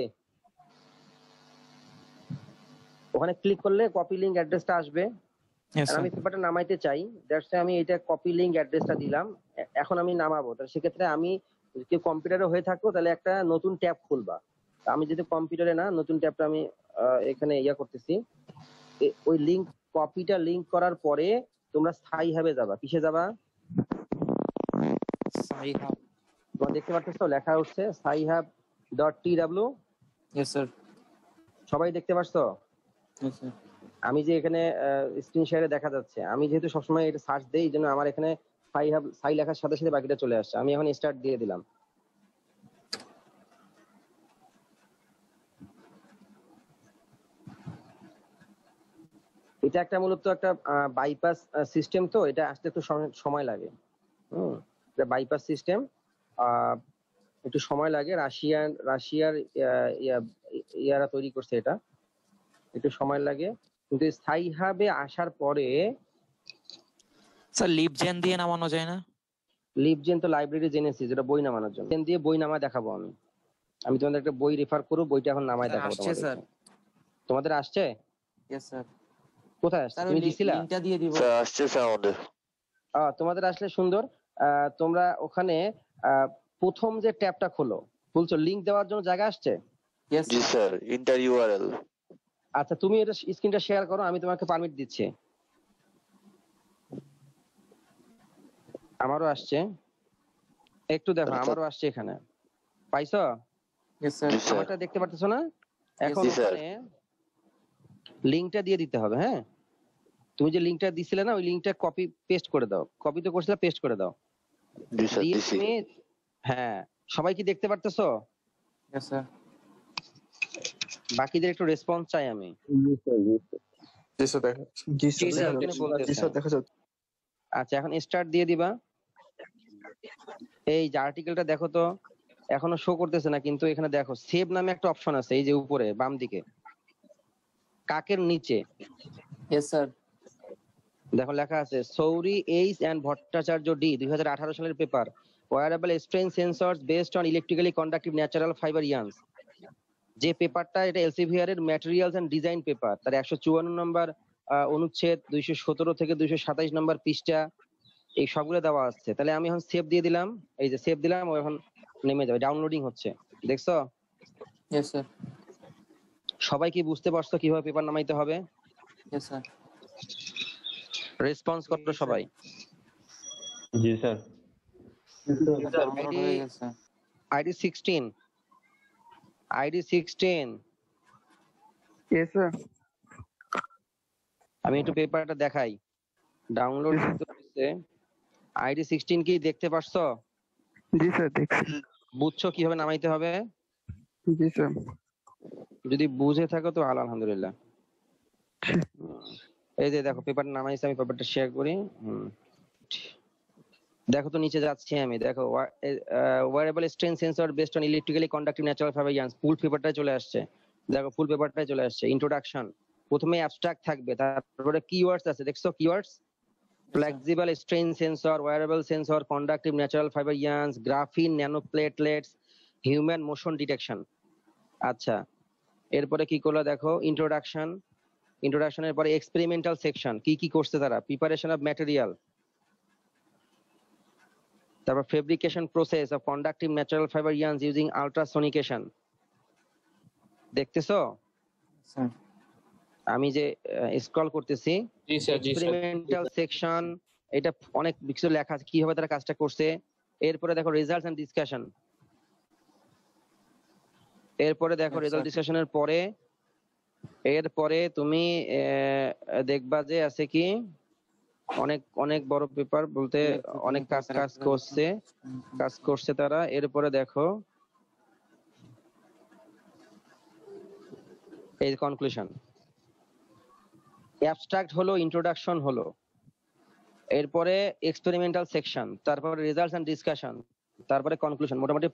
ওখানে ক্লিক করলে কপি লিংক অ্যাড্রেসটা আসবে। ইয়েস আর স্যার। আমি পেপারটা নামাইতে চাই, দ্যাটস ওয়াই আমি এটা কপি লিংক অ্যাড্রেসটা দিলাম। এখন আমি নামাবো, তাহলে সেক্ষেত্রে আমি যদি কম্পিউটারে হয়ে থাকো তাহলে একটা নতুন ট্যাব খুলবা। আমি যদি কম্পিউটারে না, নতুন ট্যাবটা আমি এখানে ইয়া করতেছি। ওই লিংক কপিটা লিংক করার পরে তোমরা স্থায়ী ভাবে যাবা। কিসে যাবা? তোমরা দেখতে পাচ্ছ লেখা উঠছে sciHub.tw। Yes sir. সবাই দেখতে পাচ্ছ? Yes sir. আমি যে এখানে স্ক্রিন শেয়ারে দেখা যাচ্ছে, আমি যেহেতু সবসময় এটা সার্চ দেই, এই জন্য আমার এখানে সাই লেখার সাথে সাথে বাকিটা চলে আসছে। আমি এখন স্টার্ট দিয়ে দিলাম। এটা একটা মূলত একটা বাইপাস সিস্টেম, তো এটা আসতে একটু সময় লাগে। এটা বাইপাস সিস্টেম, একটু সময় লাগে। রাশিয়ার ইয়ারা তৈরি করছে, এটা একটু সময় লাগে। কিন্তু স্থায়ী ভাবে আসার পরে স্যার লিপজেন দিয়ে নামানো যায় না? লিপজেন তো লাইব্রেরি জেনেসিস, এটা বই নামানোর জন্য। লিপজেন দিয়ে বই নামায় দেখাবো আমি। আমি তোমাদের একটা বই রেফার করবো, বইটা এখন নামায় দেখাবো আসছে তোমাদের। স্যার। তোমাদের আসছে? Yes sir. কোথায় আসছে? স্যার তুমি দিছিলা? লিংকটা দিয়ে দিব। স্যার আসছে স্যার আমাদের। তোমাদের আসলে সুন্দর। তোমরা ওখানে প্রথম যে ট্যাবটা খুলছো, লিংক দেওয়ার জন্য জায়গা আসছে? ইয়েস জি স্যার, ইন্টার ইউআরএল। আচ্ছা, তুমি এটা স্ক্রিনটা শেয়ার করো, আমি তোমাকে পারমিট দিচ্ছি। আমারও আসছে, একটু দেখো, আমারও আসছে এখানে। পাইছো? Yes sir. জি স্যার। আমারটা দেখতে পারতেছো না? এখন জি স্যার। ওখানে লিংকটা দিয়ে দিতে হবে। হ্যাঁ, তুমি যে লিংকটা দিছিলে না, ওই লিংকটা কপি পেস্ট করে দাও। কপি তো করছিলে, পেস্ট করে দাও। জি স্যার দিয়ে দিছি। তুমি, হ্যাঁ, সবাই কি দেখতে পারতেছো? Yes sir. বাকিদের একটু রেসপন্স চাই আমি। জি স্যার দেখা জি জি স্যার, স্যার আপনি বলতেছেন। জি স্যার দেখা যাচ্ছে। আচ্ছা, এখন স্টার্ট দিয়ে দিবা। এই যে আর্টিকেলটা দেখো তো, এখনো শো করতেছে না, কিন্তু এখানে দেখো সেভ নামে একটা অপশন আছে, এই যে উপরে বাম দিকে কাকের নিচে ইয়েস স্যার। দেখো লেখা আছে Souri H and Bhattacharyya D 2018 সালের paper wearable strain sensors based on electrically conductive natural fibre yarns. যে পেপারটা, এটা এলসিভিআর এর ম্যাটেরিয়ালস এন্ড ডিজাইন পেপার, তার 154 নম্বর অনুচ্ছেদ, 217 থেকে 227 নম্বর পৃষ্ঠা, এই সবগুলো দেওয়া আছে। তাহলে আমি এখন সেভ দিয়ে দিলাম, এই যে সেভ দিলাম, ও এখন নেমে যাবে, ডাউনলোডিং হচ্ছে, দেখছো? Yes sir. সবাই কি বুঝতে পারছো কিভাবে পেপার নামাইতে হবে? Yes sir. রেসপন্স করো সবাই। জি স্যার। ডাউনলোড হয়ে গেছে। ID 16, ID 16। Yes sir. আমি একটু পেপারটা দেখাই, ডাউনলোড হচ্ছে। আইডি 16 কি দেখতে পারছো? জি স্যার দেখছি। বুঝছো কিভাবে নামাইতে হবে? জি স্যার। যদি বুঝে থাকো তো ভালো, আলহামদুলিল্লাহ। এই যে দেখো পেপার নামাইছে, আমি পেপারটা শেয়ার করি। দেখো তো নিচে যাচ্ছি আমি, দেখো wearable strain sensor based on electrically conductive natural fibre yarns, full পেপারটাই চলে আসছে। দেখো ফুল পেপারটাই চলে আসছে। ইন্ট্রোডাকশন, প্রথমে অ্যাবস্ট্রাক্ট থাকবে, তারপরে কিওয়ার্ডস আছে, দেখছো keywords? Flexible strain sensor, wearable sensor, conductive natural fibre yarns, graphene nanoplatelets, human motion detection. আচ্ছা, এরপরে কি করলো দেখো, ইন্ট্রোডাকশন, ইন্ট্রোডাকশনের পরে এক্সপেরিমেন্টাল সেকশন, কি কি করছে তারা, প্রিপারেশন অফ ম্যাটেরিয়াল, তারপর fabrication process of conductive natural fibre yarns using ultrasonication. দেখতেছো স্যার আমি যে স্ক্রল করতেছি, জি স্যার, জি স্যার। এক্সপেরিমেন্টাল সেকশন, এটা অনেক কিছু লেখা আছে কিভাবে তারা কাজটা করছে। এরপরে দেখো রেজাল্টস এন্ড ডিসকাশন, এরপরে দেখো Yes, রেজাল্ট sir. ডিসকাশনের পরে এরপরে তুমি দেখবা যে আছে কি অনেক অনেক বড় পেপার বলতে অনেক কাজ করছে তারা। এরপরে দেখো এই কনক্লুশন, অ্যাবস্ট্রাক্ট হলো, ইন্ট্রোডাকশন হলো, এরপরে এক্সপেরিমেন্টাল সেকশন, তারপরে রেজাল্টস এন্ড ডিসকাশন, তারপরে কনক্লুশন। মোটামুটি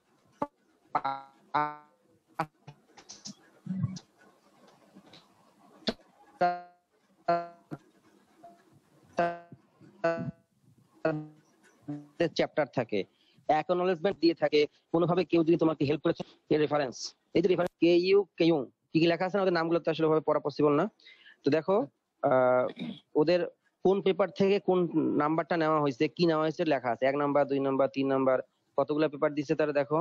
চ্যাপ্টার থাকে, অ্যাকনলেজমেন্ট দিয়ে থাকে, কোনোভাবে কেউ যদি তোমাকে হেল্প করেছে রেফারেন্স, এই যে রেফারেন্স কে ইউ কি কি লেখা আছে না, ওদের নামগুলো তো আসলে ভাবে পড়া পসিবল না। তো দেখো ওদের কোন পেপার থেকে কোন নাম্বারটা নেওয়া হয়েছে, কি নেওয়া হয়েছে লেখা আছে, 1 নাম্বার 2 নাম্বার 3 নাম্বার, কতগুলো পেপার দিচ্ছে তারা। দেখো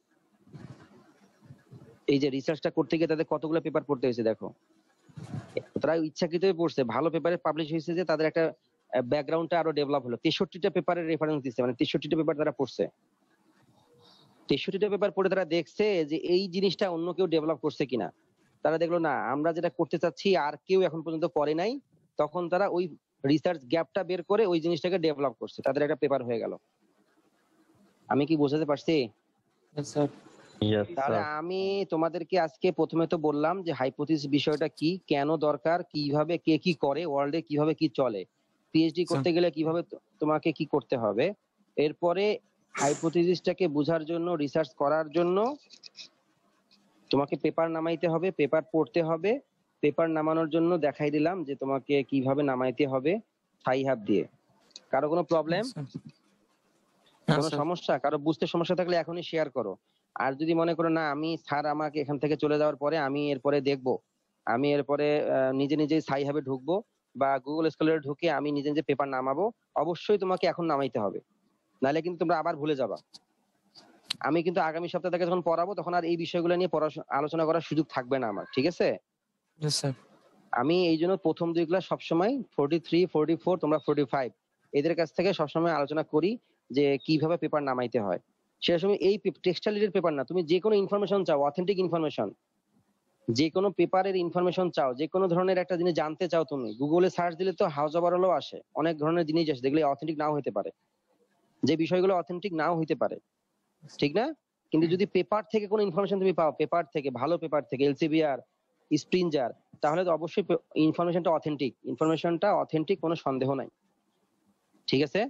এই যে রিসার্চটা করতে গিয়ে তাদের কতগুলো পেপার পড়তে হয়েছে দেখো, তারা ইচ্ছাকৃতই পড়ছে, ভালো পেপারে পাবলিশ হয়েছে যে তাদের একটা ব্যাকগ্রাউন্ডটা আরো ডেভেলপ হলো। 63টা পেপারের রেফারেন্স দিচ্ছে, মানে 63টা পেপার তারা পড়ছে। 63টা পেপার পড়ে তারা দেখছে যে এই জিনিসটা অন্য কেউ ডেভেলপ করছে কিনা। তারা দেখলো না, আমরা যেটা করতে চাচ্ছি আর কেউ এখন পর্যন্ত করে নাই। তখন তারা ওই রিসার্চ গ্যাপটা বের করে ওই জিনিসটাকে ডেভেলপ করছে, তাদের একটা পেপার হয়ে গেল। আমি কি বোঝাতে পারছি? স্যার তাহলে আমি তোমাদেরকে আজকে প্রথমে তো বললাম যে হাইপোথিসিস বিষয়টা কি, কেন দরকার, কিভাবে কে কি করে, ওয়ার্ল্ডে কিভাবে কি চলে, পিএইচডি করতে গেলে কিভাবে তোমাকে কি করতে হবে। এরপরে হাইপোথিসিসটাকে বোঝার জন্য, রিসার্চ করার জন্য তোমাকে পেপার নামাইতে হবে, পেপার পড়তে হবে। পেপার নামানোর জন্য দেখাই দিলাম যে তোমাকে কিভাবে নামাইতে হবে সাইহাব দিয়ে। কারো কোনো প্রবলেম, কোনো সমস্যা, কারো বুঝতে সমস্যা থাকলে এখনই শেয়ার করো। আর যদি মনে করো না আমি স্যার আমাকে এখান থেকে চলে যাওয়ার পরে আমি এরপরে দেখবো, আমি এরপরে নিজে নিজেই সাইহাবে ঢুকবো বা গুগল স্কলারে ঢুকে আমি নিজে নিজে পেপার নামাবো, অবশ্যই তোমাকে এখন নামাইতে হবে, নাহলে কিন্তু তোমরা আবার ভুলে যাবা। আমি কিন্তু আগামী সপ্তাহ থেকে যখন পড়াবো তখন আর এই বিষয়গুলো নিয়ে আলোচনা করার সুযোগ থাকবে না আমার, ঠিক আছে? আমি এই জন্য প্রথম 2 ক্লাস সবসময় 43, 44, তোমরা 45 এদের কাছ থেকে সবসময় আলোচনা করি যে কিভাবে পেপার নামাইতে হয়। সে সময় এই টেক্সটাইলের পেপার না, তুমি যে কোনো ইনফরমেশন চাও, অথেন্টিক ইনফরমেশন, যে কোনো পেপারের ইনফরমেশন চাও, যে কোনো ধরনের একটা জিনিস জানতে চাও, তুমি গুগলে সার্চ দিলে তো হাউস ওভারঅলও আসে, অনেক ধরনের জিনিস আসে যেগুলো অথেন্টিক নাও হতে পারে, যে বিষয়গুলো অথেন্টিক নাও হইতে পারে, ঠিক না? কিন্তু যদি পেপার থেকে কোনো ইনফরমেশন তুমি পাও, পেপার থেকে, ভালো পেপার থেকে, এলসিবিআর, স্প্রিঞ্জার, তাহলে তো অবশ্যই ইনফরমেশনটা অথেন্টিক, কোনো সন্দেহ নাই, ঠিক আছে?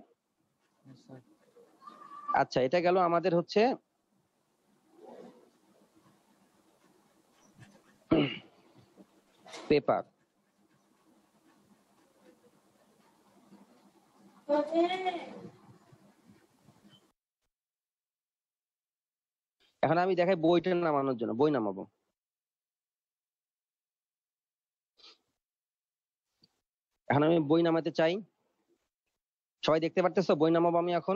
আচ্ছা, এটা গেল আমাদের হচ্ছে পেপার। এখন আমি দেখাই বইটা নামানোর জন্য, বই নামাবো। এখন আমি বই নামাতে চাই, সবাই দেখতে পারতেছো বই নামাবো আমি এখন।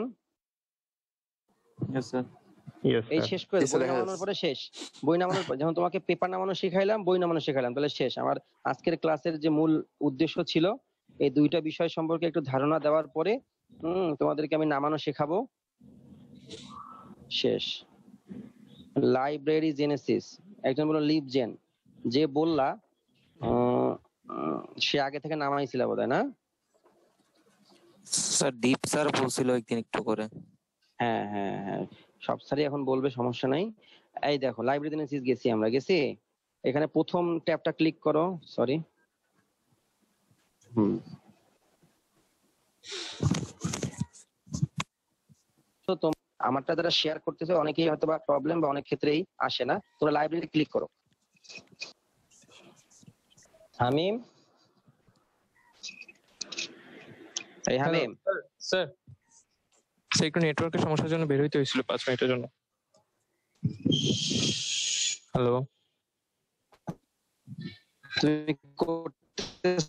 এই শেষ করে Yes, sir, বই দেখা নামানোর যাচ্ছে। পরে শেষ। বই নামানোর পর যখন তোমাকে পেপার নামানো শিখাইলাম, বই নামানো শিখাইলাম, তাহলে শেষ। আমার আজকের ক্লাসের যে মূল উদ্দেশ্য ছিল এই 2টা বিষয় সম্পর্কে একটু ধারণা দেওয়ার পরে তোমাদেরকে আমি নামানো শেখাবো, শেষ। লাইব্রেরি জেনেসিস, একজন বলল লিবজেন, যে বললা সে আগে থেকে নামাইছিল বোধহয়, না? স্যার দীপ স্যার বলছিল একদিন একটু করে। হ্যাঁ হ্যাঁ হ্যাঁ, সব স্যারই এখন বলবে, সমস্যা নাই। এই দেখো লাইব্রেরি জেনেসিস আমরা গেছি, এখানে প্রথম ট্যাবটা ক্লিক করো, সরি তো আমারটা যারা শেয়ার করতেছে অনেকেই হয়তো বা প্রবলেম বা অনেক ক্ষেত্রেই আসে না, তোমরা লাইব্রেরি ক্লিক করো। হামিম, এই হামিম, স্যার স্যার একটু নেটওয়ার্কের সমস্যার জন্য বের হইতে হয়েছিল 5 মিনিটের জন্য। হ্যালো, তুমি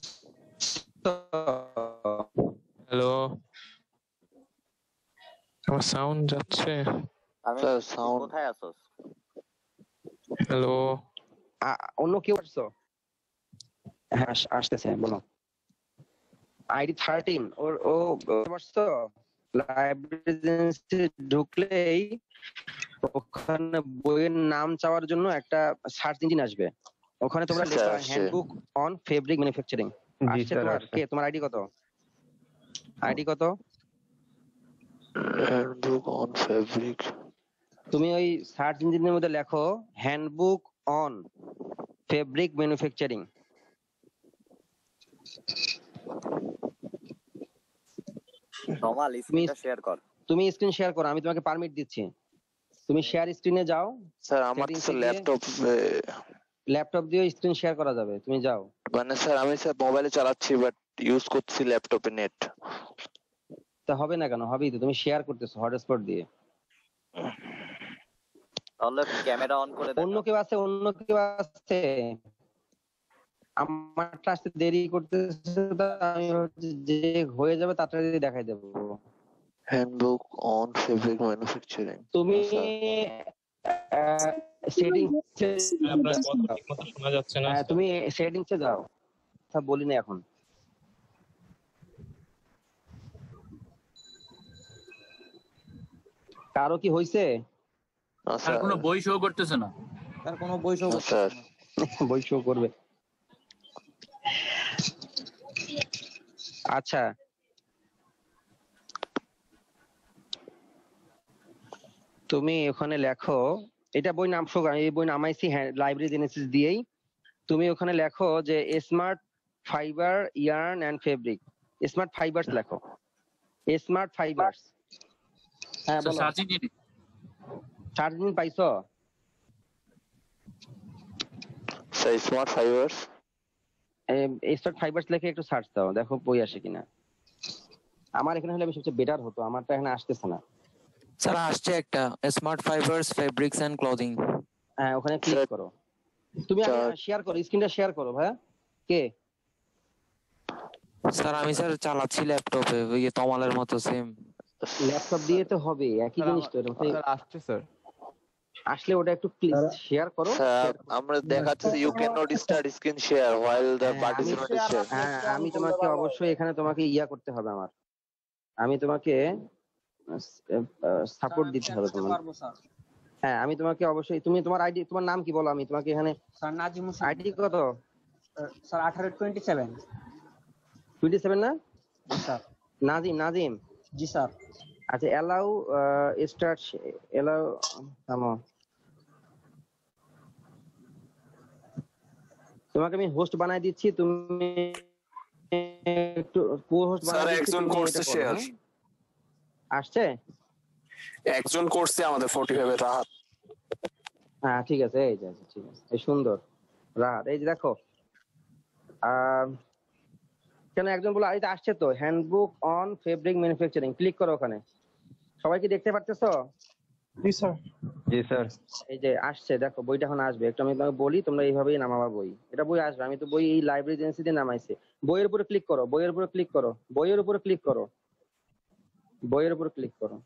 করতেছো? হ্যালো, আমার সাউন্ড যাচ্ছে। স্যার সাউন্ড কোথায় আছোস? হ্যালো, অন্য কেউ আসছো? হ্যাঁ আসতেছে, বলো। আইডি 13 ও আসছো লাইব্রেরি ঢুকলেই ওখানে বইয়ের নাম চাওয়ার জন্য একটা সার্চ ইঞ্জিন আসবে, ওখানে তোমরা স্যার, লেখা আসছে। Handbook on fabric manufacturing. জি আসছে স্যার, তোমার? আসছে। কে তোমার আইডি কত? আইডি কত? Handbook on fabric. তুমি ওই সার্চ ইঞ্জিনের মধ্যে লেখো handbook on fabric manufacturing. Normal স্ক্রিনটা শেয়ার কর। তুমি স্ক্রিন শেয়ার করো, আমি তোমাকে পারমিট দিচ্ছি। তুমি শেয়ার স্ক্রিনে যাও। স্যার আমার Settings তো এ গিয়ে- ল্যাপটপ ল্যাপটপ দিয়ে স্ক্রিন শেয়ার করা যাবে, তুমি যাও। মানে স্যার আমি স্যার মোবাইলে চালাচ্ছি বাট ইউজ করছি ল্যাপটপে নেট। তা হবে না কেন? হবেই তো, তুমি শেয়ার করতেছো হটস্পট দিয়ে। তাহলে ক্যামেরা অন করে অন্য দেখো। কেউ আছে? অন্য কেউ আছে? আমারটা আসতে দেরি করতেছে, তা আমি ভাবছি যে হয়ে যাবে তাড়াতাড়ি দেখাই দেবো। Handbook on fabric manufacturing. তুমি আপনার কথা ঠিকমতো শোনা যাচ্ছে না। তুমি সেটিংসে যাও। তা বলি না এখন। কারো কি হইছে? স্যার কোনো বই শো করতেছে না। তার কোনো বই সহ স্যার বই শো করবে। আচ্ছা, তুমি ওখানে লেখো, এটা বই নাম শো, এই বই নামাইছি লাইব্রেরি জেনেসিস দিয়েই। তুমি ওখানে লেখো যে smart fibre yarn and fabric, smart fibres লেখো, স্মার্ট ফাইবারস। হ্যাঁ বলো। সার্চ ইঞ্জিন পাইছো? Sir smart fibres. Smart fibres লিখে একটু সার্চ দাও, দেখো বই আসে কিনা। আমার এখানে হলে আমি সবচেয়ে বেটার হতো, আমারটা এখানে আসতেছে না। স্যার আসছে একটা smart fibres fabrics and clothing. হ্যাঁ ওখানে ক্লিক স্যার, করো। তুমি শেয়ার করো, স্ক্রিনটা শেয়ার করো ভাইয়া। কে? স্যার আমি স্যার চালাচ্ছি ল্যাপটপে, ওই যে তমালের মতো সেম। ল্যাপটপ দিয়ে তো হবে, একই জিনিস তো। আসছে স্যার। আসলে ওটা একটু শেয়ার করো। স্যার আমরা দেখাচ্ছি you can not start screen share while the participant is share. হ্যাঁ আমি তোমাকে অবশ্যই এখানে তোমাকে ইয়া করতে হবে, আমি তোমাকে সাপোর্ট দিতে হবে তোমার। হ্যাঁ আমি তোমাকে অবশ্যই, তুমি তোমার আইডি, তোমার নাম কি বলো, আমি তোমাকে এখানে। স্যার নাজিম হোসেন। আইডি কত? স্যার 1827। 27 না? জি স্যার। নাজিম। জি স্যার। আচ্ছা অ্যালাউ স্টার্ট, অ্যালাউ থামো। তোমাকে আমি হোস্ট বানাই দিচ্ছি, তুমি একটু কো-হোস্ট বানাই দিচ্ছি। একজন করছে শেয়ার। আসছে? একজন করছে আমাদের 45 এর রাহাত। হ্যাঁ ঠিক আছে, এই যে ঠিক আছে, এই সুন্দর রাহাত, এই যে দেখো। কেন একজন বলে এটা আসছে তো, handbook on fabric manufacturing, click করো ওখানে। সবাই কি দেখতে পারতেছো? জি স্যার। জি স্যার। এই যে আসছে, দেখো বইটা এখন আসবে। একটু আমি তোমাকে বলি, তোমরা এইভাবেই নামাবা বই, এটা বই আসবে। আমি তো বই এই লাইব্রেরি এজেন্সি দিয়ে নামাইছি। বইয়ের উপরে ক্লিক করো, বইয়ের উপরে ক্লিক করো, বইয়ের উপরে ক্লিক করো, বইয়ের উপরে ক্লিক করো।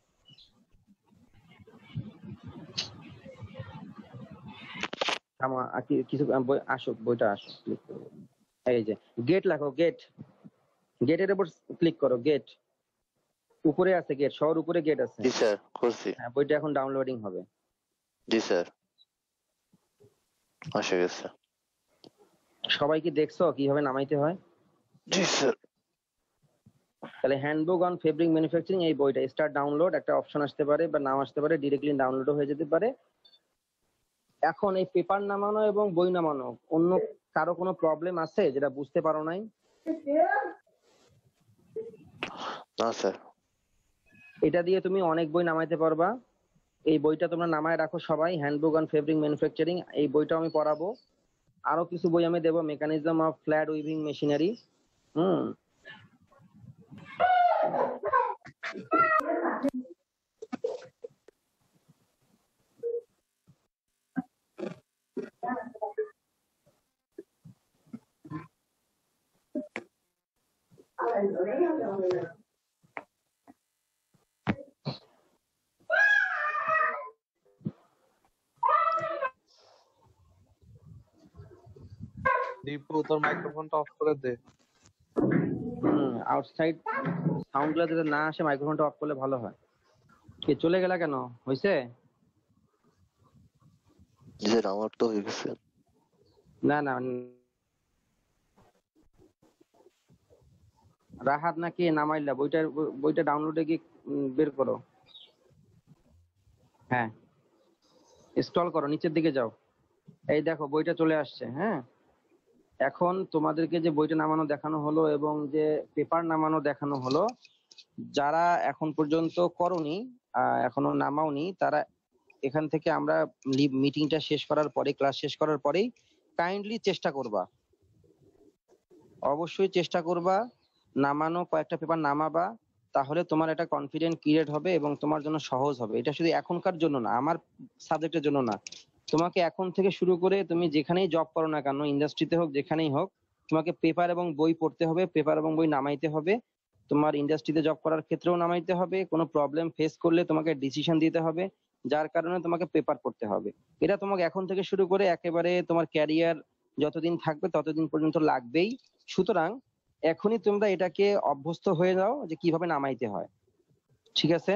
কিছু বই আসুক, বইটা আসুক, ক্লিক করো। এই যে গেট লেখো, গেট, গেটের উপর ক্লিক করো। গেট উপরে আছে, গেট সবার উপরে গেট আছে। জি স্যার করছি। হ্যাঁ বইটা এখন ডাউনলোডিং হবে। জি স্যার আসে গেছে। সবাই কি দেখছো কিভাবে নামাইতে হয়? জি স্যার। তাহলে হ্যান্ডবুক অন ফেব্রিক ম্যানুফ্যাকচারিং, এই বইটা স্টার্ট ডাউনলোড একটা অপশন আসতে পারে বা নাও আসতে পারে, ডিরেক্টলি ডাউনলোডও হয়ে যেতে পারে। এখন এই পেপার নামানো এবং বই নামানো, অন্য কারো কোনো প্রবলেম আছে যেটা বুঝতে পারো নাই? না স্যার। এটা দিয়ে তুমি অনেক বই নামাইতে পারবা। এই বইটা তোমরা নামায় রাখো সবাই, হ্যান্ডবুক অন ফেব্রিক ম্যানুফ্যাকচারিং। এই বইটাও আমি পড়াবো, আরো কিছু বই আমি দেবো, mechanism of flat weaving machinery. তোর মাইক্রোফোনটা অফ করে দে। আউটসাইড সাউন্ড গুলো যাতে না আসে মাইক্রোফোনটা অফ করলে ভালো হয়। কে চলে গেলা কেন? হইছে? জি স্যার, আমার তো হয়ে গেছে। না না, রাহাত নাকি নামাইলা বইটা ডাউনলোডে গিয়ে বের করো। হ্যাঁ, স্ক্রল করো, নিচের দিকে যাও। এই দেখো বইটা চলে আসছে। হ্যাঁ, এখন তোমাদেরকে যে বইটা নামানো দেখানো হলো এবং যে পেপার নামানো দেখানো হলো, যারা এখন পর্যন্ত করনি, এখনো নামাওনি, তারা এখান থেকে আমরা মিটিংটা শেষ করার পরে, ক্লাস শেষ করার পরেই কাইন্ডলি চেষ্টা করবা, অবশ্যই চেষ্টা করবা নামানো, কয়েকটা পেপার নামাবা, তাহলে তোমার একটা কনফিডেন্ট ক্রিয়েট হবে এবং তোমার জন্য সহজ হবে। এটা শুধু এখনকার জন্য না, আমার সাবজেক্টের জন্য না, তোমাকে এখন থেকে শুরু করে তুমি যেখানেই জব করো না কেন, ইন্ডাস্ট্রিতে হোক যেখানেই হোক, তোমাকে পেপার এবং বই পড়তে হবে, পেপার এবং বই নামাইতে হবে। তোমার ইন্ডাস্ট্রিতে জব করার ক্ষেত্রেও নামাইতে হবে, কোনো প্রবলেম ফেস করলে তোমাকে ডিসিশন দিতে হবে, যার কারণে তোমাকে পেপার পড়তে হবে। এটা তোমাকে এখন থেকে শুরু করে একেবারে তোমার ক্যারিয়ার যতদিন থাকবে ততদিন পর্যন্ত লাগবেই। সুতরাং এখনই তোমরা এটাকে অভ্যস্ত হয়ে যাও যে কিভাবে নামাইতে হয়। ঠিক আছে?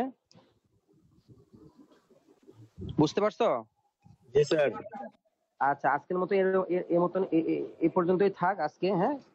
বুঝতে পারছো? জি স্যার। আচ্ছা, আজকের মতো এর মতন এ পর্যন্তই থাক আজকে। হ্যাঁ,